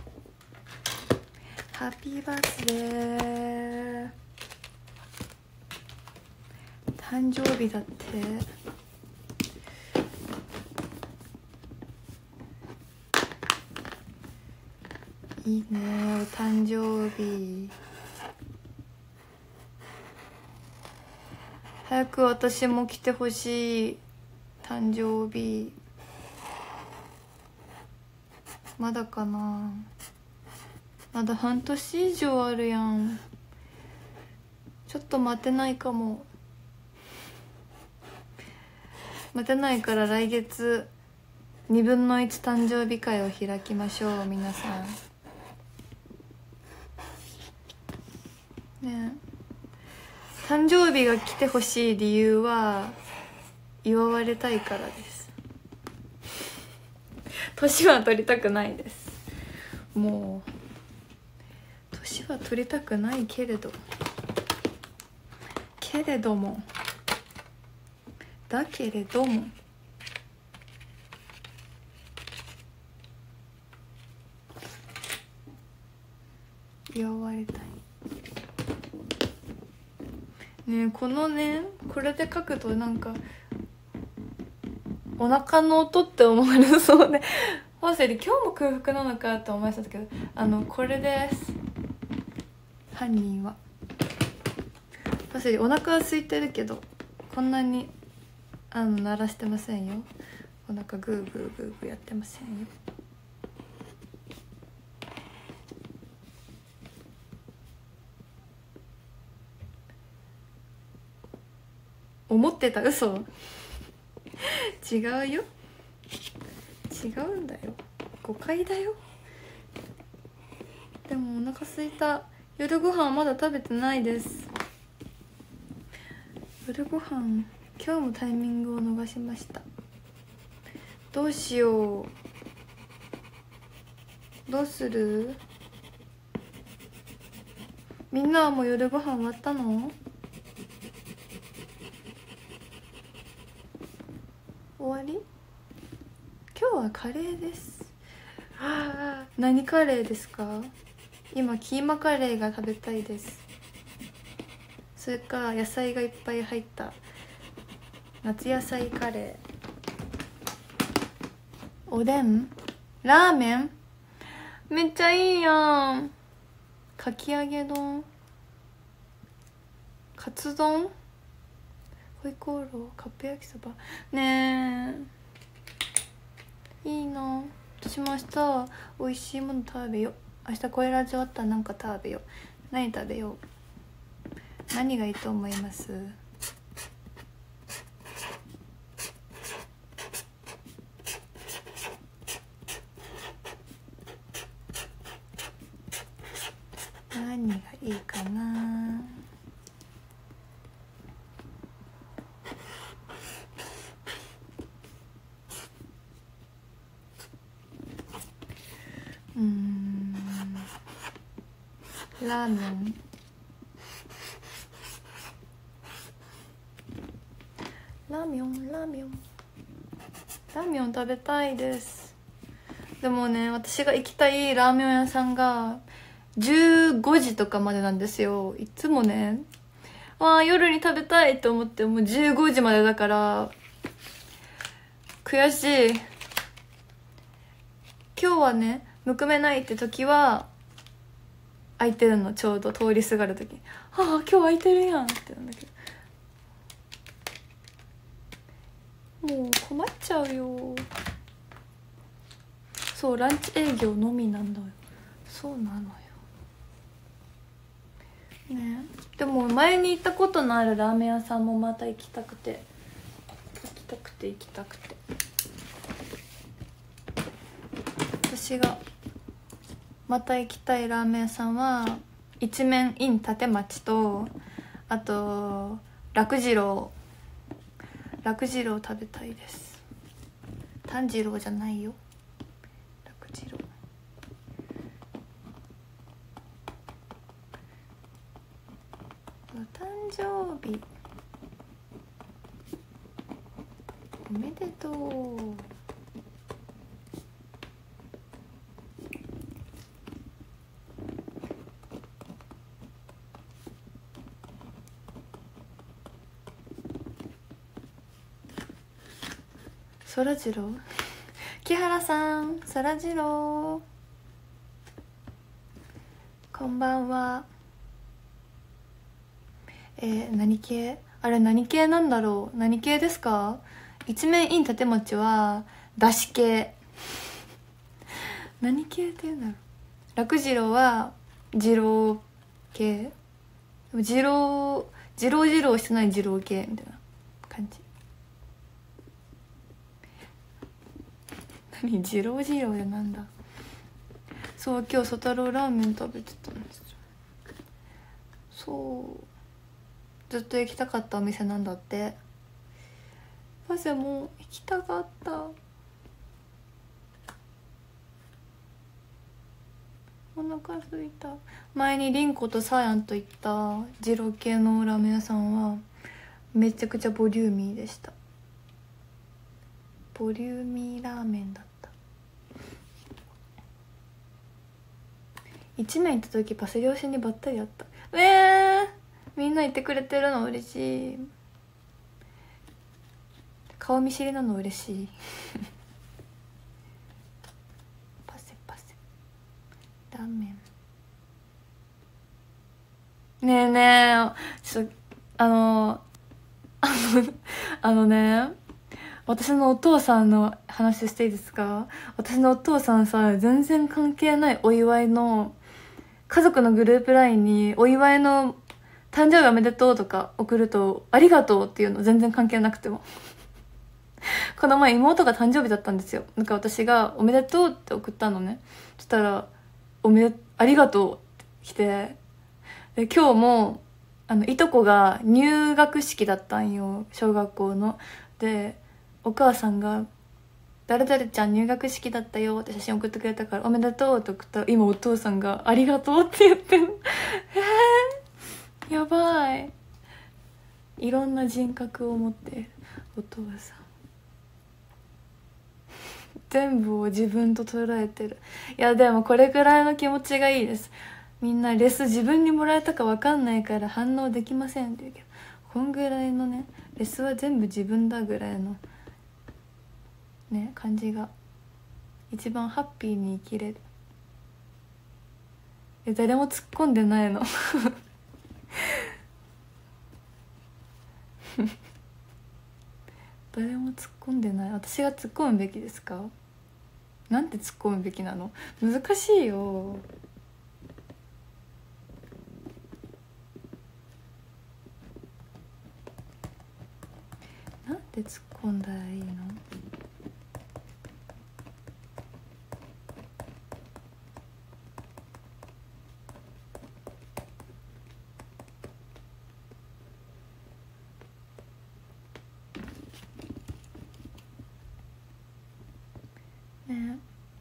ハッピーバースデー。誕生日だって。いいね、お誕生日。早く私も来てほしい。誕生日まだかな。まだ半年以上あるやん。ちょっと待てないかも。待てないから来月2分の1誕生日会を開きましょう。皆さんね。誕生日が来てほしい理由は祝われたいからです。年は取りたくないです。もう年は取りたくないけれどもだけれども祝われたいね。このね、これで書くとなんかお腹の音って思われそうでパセリ今日も空腹なのかって思いましたけど、これです。犯人はパセリお腹は空いてるけどこんなに鳴らしてませんよ。お腹グーグーグーグーやってませんよ。思ってた嘘違うよ、違うんだよ、誤解だよ。でもお腹すいた。夜ご飯まだ食べてないです。夜ご飯今日もタイミングを逃しました。どうしよう。どうする？みんなはもう夜ご飯終わったの？終わり？今日はカレーです。何カレーですか？今キーマカレーが食べたいです。それか野菜がいっぱい入った夏野菜カレー。おでん？ラーメン？めっちゃいいやん。かき揚げ丼？カツ丼？ホイコーロー？カップ焼きそば？ねえいいな。私も明日美味しいもの食べよう。明日これラジオあったらなんか食べよう。何食べよう？何がいいと思います？何がいいかな。ラーメン？ラーメン食べたいです。でもね、私が行きたいラーメン屋さんが15時とかまでなんですよ。いつもね、夜に食べたいと思ってもう15時までだから悔しい。今日はね、むくめないって時は空いてるの。ちょうど通りすがる時に今日空いてるやんってなんだけど、もう困っちゃうよ。そう、ランチ営業のみなんだよ。そうなのよね。でも前に行ったことのあるラーメン屋さんもまた行きたくて私がまた行きたいラーメン屋さんは一面 in 立町と、あと楽次郎食べたいです。炭治郎じゃないよ、 生日おめでとう。そらジロー木原さん、そらジローこんばんは。何系あれ、何系なんだろう。何系ですか？一面イン立町はだし系何系って言うんだろう。楽次郎は二郎系。でも二郎してない二郎系みたいな感じ。何二郎でなんだ。そう、今日曽太郎ラーメン食べてたんですよ。そうずっと行きたかったお店なんだって。パセも行きたかった。お腹すいた。前にリンコとサーヤンと行った二郎系のラーメン屋さんはめちゃくちゃボリューミーでした。ボリューミーラーメンだった。1年行った時パセ両親にばったり会った。みんな言ってくれてるの嬉しい。顔見知りなの嬉しいパセラーメンねえねえ、ちょっとね、私のお父さんの話していいですか？私のお父さんさ、全然関係ないお祝いの家族のグループ LINE にお祝いの誕生日おめでとうとか送るとありがとうっていうの、全然関係なくてもこの前妹が誕生日だったんですよ。なんか私がおめでとうって送ったのね。そしたらありがとうって来て、で今日もいとこが入学式だったんよ、小学校の。でお母さんが誰々ちゃん入学式だったよって写真送ってくれたからおめでとうって送ったら、今お父さんがありがとうって言ってるやばい。いろんな人格を持っているお父さん。全部を自分と捉えてる。いやでもこれくらいの気持ちがいいです。みんなレス自分にもらえたか分かんないから反応できませんって言うけど、こんぐらいのねレスは全部自分だぐらいのね感じが一番ハッピーに生きれる。誰も突っ込んでないの誰も突っ込んでない。私が突っ込むべきですか？なんて突っ込むべきなの？難しいよ。なんて突っ込んだらいいの？ね。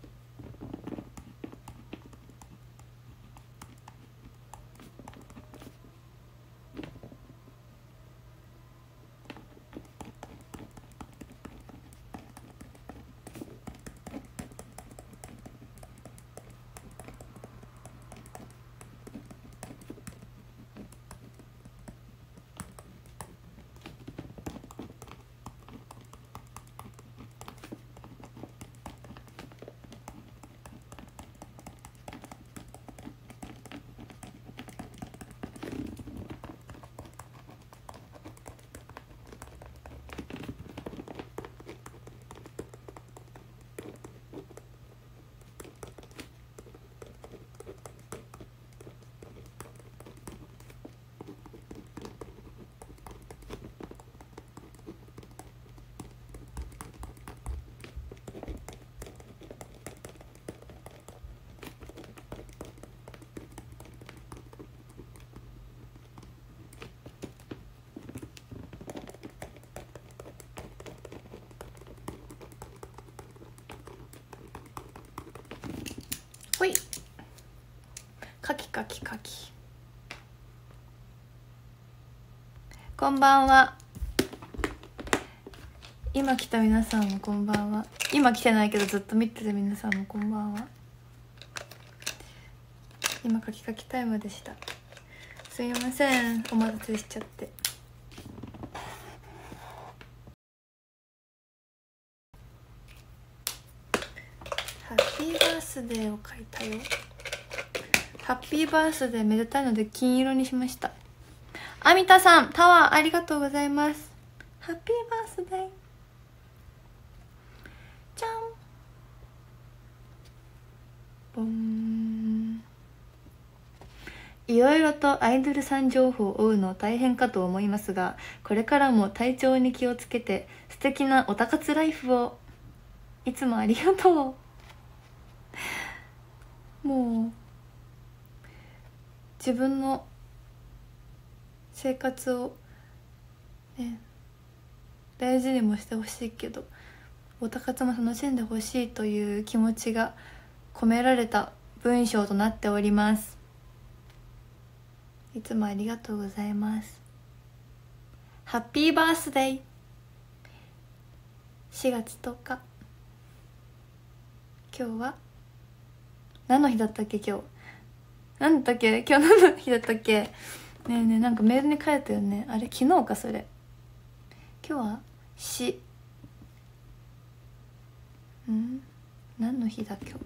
ほい。カキカキカキ。 こんばんは。今来た皆さんもこんばんは。今来てないけどずっと見てる皆さんもこんばんは。今カキカキタイムでした。すいません、お待たせしちゃって。ハッピーバースデーを書いたよ。ハッピーバースデーめでたいので金色にしました。アミタさん、タワーありがとうございます。ハッピーバースデー。じゃん。ボン。いろいろとアイドルさん情報を追うの大変かと思いますが、これからも体調に気をつけて素敵なおたかつライフを。いつもありがとう。もう自分の生活をね大事にもしてほしいけど、おたかつも楽しんでほしいという気持ちが込められた文章となっております。いつもありがとうございます。ハッピーバースデー。4月10日。今日は何の日だったっけ？今日何だったっけ？今日何の日だったっけ？ねえねえ、なんかメールに書いたよね。あれ昨日かそれ。今日は何の日だ今日。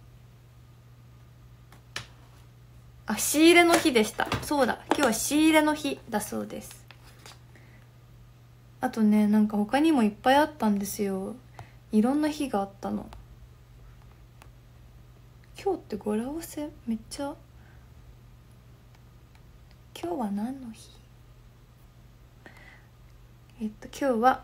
あ、仕入れの日でした。そうだ、今日は仕入れの日だそうです。あとね、なんか他にもいっぱいあったんですよ。いろんな日があったの。今日って語呂合わせめっちゃ。今日は何の日？今日は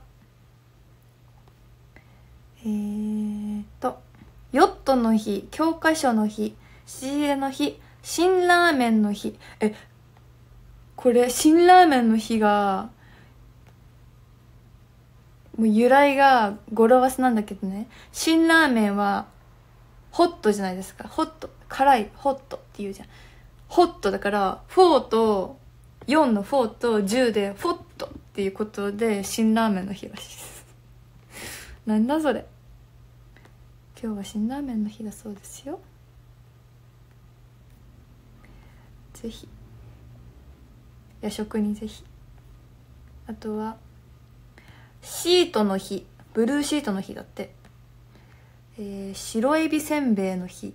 ヨットの日、教科書の日、仕入れの日、辛ラーメンの日。これ辛ラーメンの日がもう由来が語呂合わせなんだけどね、辛ラーメンはホットじゃないですか。ホット、辛いホットって言うじゃん。ホットだから4と4の4と10でフォットっていうことで辛ラーメンの日らしいですなんだそれ。今日は辛ラーメンの日だそうですよ。ぜひ夜食にぜひ。あとはシートの日、ブルーシートの日だって。白エビせんべいの日、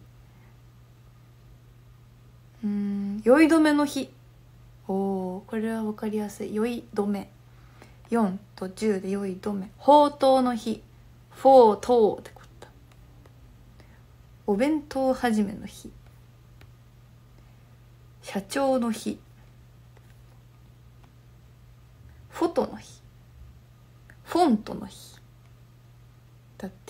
酔い止めの日。これは分かりやすい。酔い止め、4と10で酔い止め。ほうとうの日、フォートーってことだ。お弁当始めの日、社長の日、フォトの日、フォントの日だって。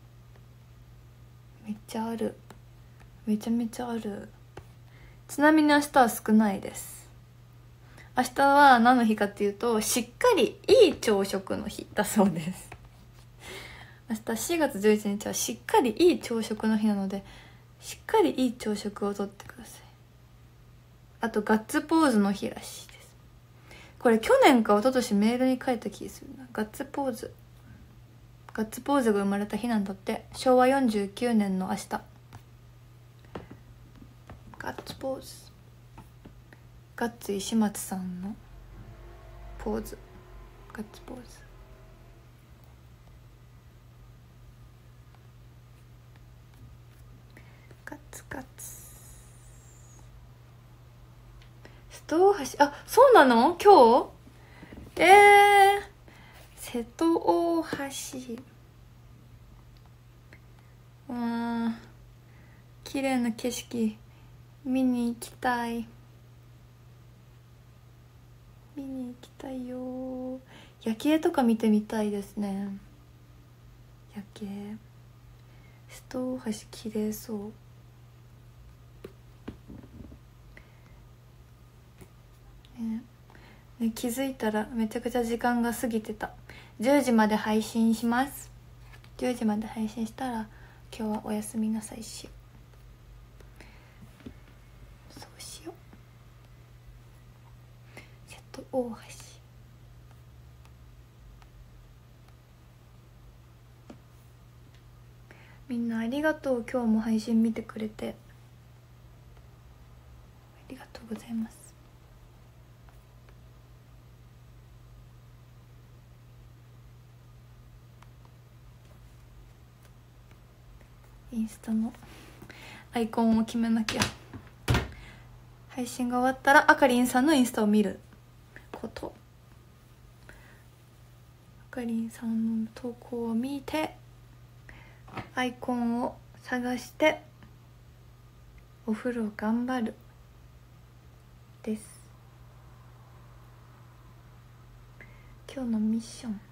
めっちゃある、めちゃめちゃある。ちなみに明日は少ないです。明日は何の日かっていうと、しっかりいい朝食の日だそうです。明日4月11日はしっかりいい朝食の日なので、しっかりいい朝食をとってください。あとガッツポーズの日らしいです。これ去年か一昨年メールに書いた気がするな。ガッツポーズ、ガッツポーズが生まれた日なんだって。昭和49年の明日。ガッツポーズ、ガッツ石松さんのポーズ、ガッツポーズ。ガッツガッツ。瀬戸大橋、あ、そうなの？今日？瀬戸大橋。綺麗な景色見に行きたい。見に行きたいよ。夜景とか見てみたいですね。夜景、瀬戸大橋綺麗そうね。気づいたらめちゃくちゃ時間が過ぎてた。10時まで配信します。10時まで配信したら今日はおやすみなさいしよう。そうしよう。瀬戸大橋、 ありがとう。今日も配信見てくれてありがとうございます。インスタのアイコンを決めなきゃ。配信が終わったらあかりんさんのインスタを見ること。あかりんさんの投稿を見てアイコンを探してお風呂頑張るです。今日のミッション。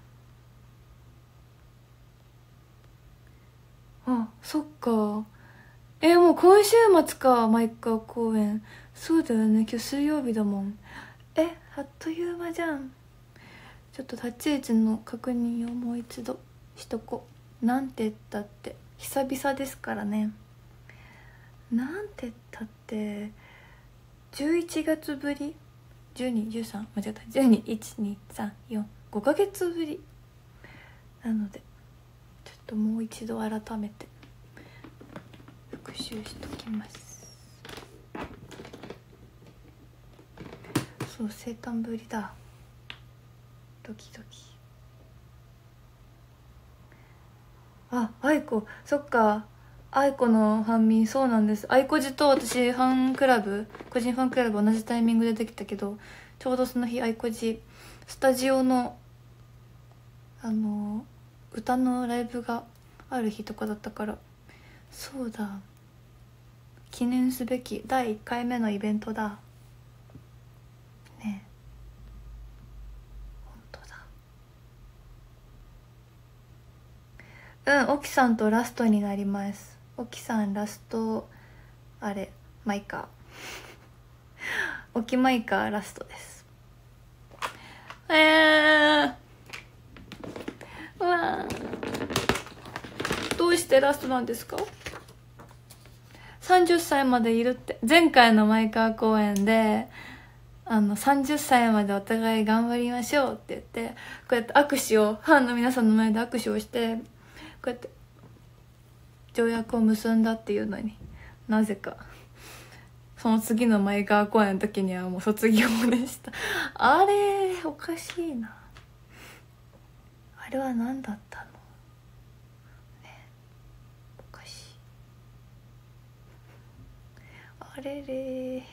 あ、そっか。もう今週末か。マイカー公演。そうだよね、今日水曜日だもん。あっという間じゃん。ちょっと立ち位置の確認をもう一度しとこう。なんて言ったって久々ですからね。なんて言ったって11月ぶり、1213間違った、121234 5ヶ月ぶりなので、ちょっともう一度改めて復習しときます。そう、生誕ぶりだ。ドキドキ。あ、愛子、そっか。愛子のファンミ、そうなんです。愛子寺と私ファンクラブ、個人ファンクラブ同じタイミングでできたけど、ちょうどその日愛子寺スタジオの歌のライブがある日とかだったから、そうだ、記念すべき第1回目のイベントだね。本当だ。沖さんとラストになります。沖さんラスト、あれマイカー沖マイカーラストです。うわ、どうしてラストなんですか？30歳までいるって。前回のマイカー公演で30歳までお互い頑張りましょうって言って、こうやって握手を、ファンの皆さんの前で握手をして、こうやって条約を結んだっていうのに、なぜかその次のマイカー公演の時にはもう卒業でした。あれおかしいな。あれは何だったのね。おかしい。あれれ、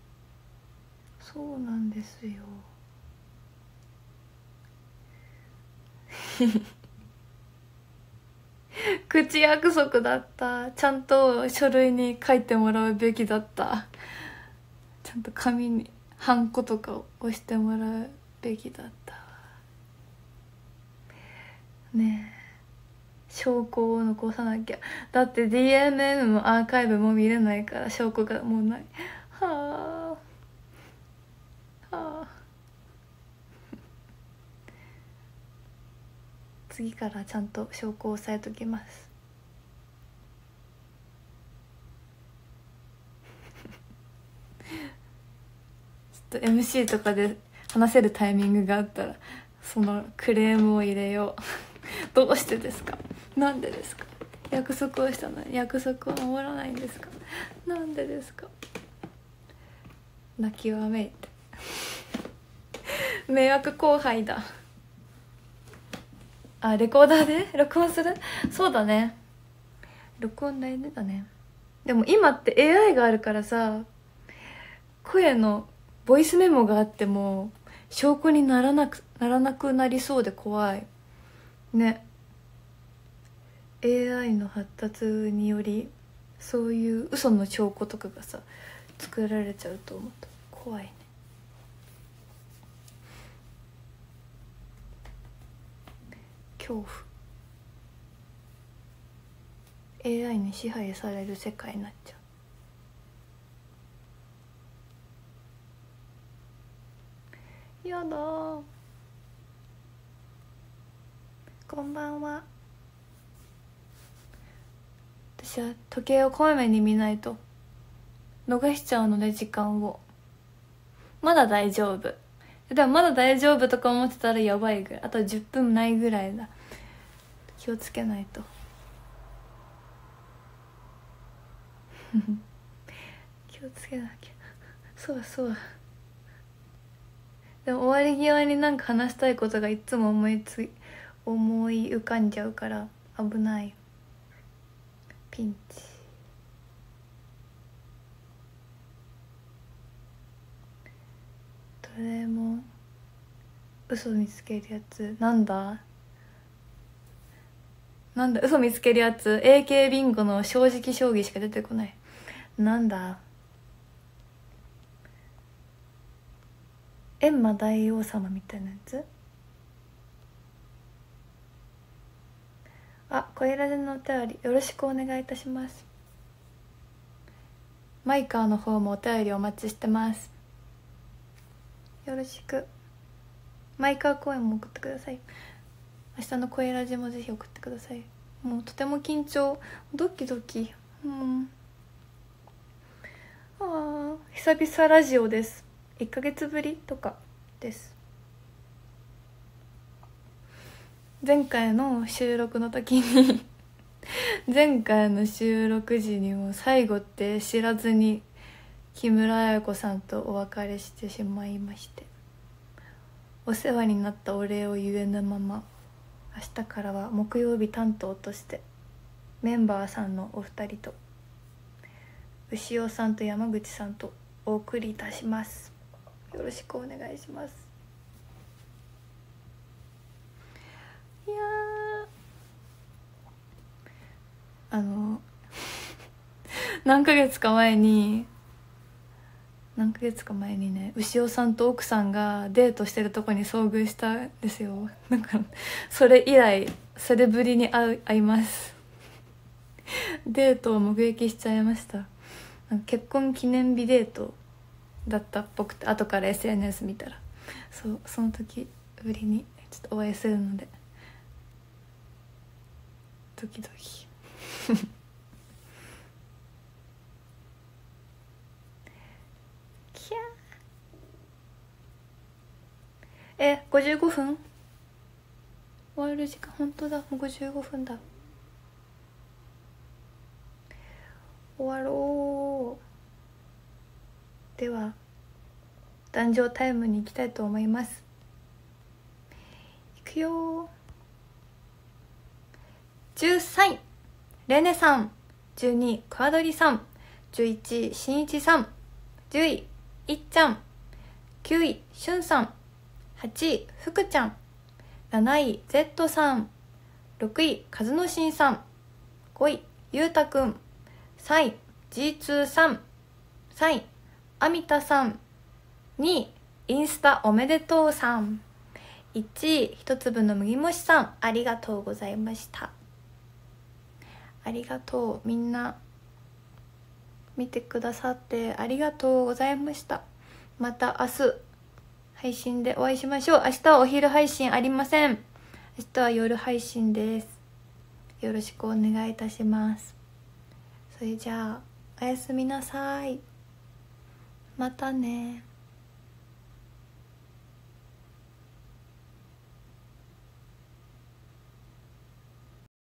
そうなんですよ口約束だった。ちゃんと書類に書いてもらうべきだった。ちゃんと紙にハンコとかを押してもらうべきだったねえ。証拠を残さなきゃ。だって DMM もアーカイブも見れないから、証拠がもうない。はあはあ次からちゃんと証拠を押さえときます。ちょっと MC とかで話せるタイミングがあったらそのクレームを入れようどうしてですか、なんでですか、約束をしたのに約束を守らないんですか、なんでですか。泣きわめいて迷惑後輩だ。あ、レコーダーで録音する。そうだね、録音大事だね。でも今って AI があるからさ、声のボイスメモがあっても証拠にならなくなりそうで怖いね。 AI の発達によりそういう嘘の証拠とかがさ作られちゃうと思うと怖いね。恐怖。 AI に支配される世界になっちゃう。やだー。こんばんは。私は時計をこまめに見ないと逃しちゃうので、時間を。まだ大丈夫。でもまだ大丈夫とか思ってたらやばいぐらい。あと10分ないぐらいだ。気をつけないと。 気をつけなきゃ。そうそう。でも終わり際になんか話したいことがいつも思い浮かんじゃうから危ない。ピンチ。どれも嘘見つけるやつなんだ嘘見つけるやつ AK ビンゴの正直将棋しか出てこない。なんだ閻魔大王様みたいなやつ。あ、声ラジのお便りよろしくお願いいたします。マイカーの方もお便りお待ちしてます。よろしく。マイカー公演も送ってください。明日の声ラジもぜひ送ってください。もうとても緊張、ドキドキ。久々ラジオです。1ヶ月ぶりとかです。前回の収録の時に前回の収録時にも最後って知らずに木村彩子さんとお別れしてしまいまして、お世話になったお礼を言えぬまま、明日からは木曜日担当としてメンバーさんのお二人と牛尾さんと山口さんとお送りいたします。よろしくお願いします。いや何ヶ月か前にね、牛尾さんと奥さんがデートしてるとこに遭遇したんですよ。なんかそれ以来それぶりに会いますデートを目撃しちゃいました。結婚記念日デートだったっぽくて、後から SNS 見たらその時ぶりにちょっとお会いするのでドキドキキャー。55分終わる時間。本当だ、もう55分だ。終わろう。では壇上タイムに行きたいと思います。いくよ。13位レネさん、12位クアドリさん、11位しんいちさん、10位いっちゃん、9位しゅんさん、8位ふくちゃん、7位 Z さん、6位かずのしんさん、5位ゆうたくん、3位 G2 さん、3位あみたさん、2位インスタおめでとうさん、1位一粒の麦もしさん、ありがとうございました。ありがとう。みんな見てくださってありがとうございました。また明日配信でお会いしましょう。明日はお昼配信ありません。明日は夜配信です。よろしくお願いいたします。それじゃあおやすみなさい。またね。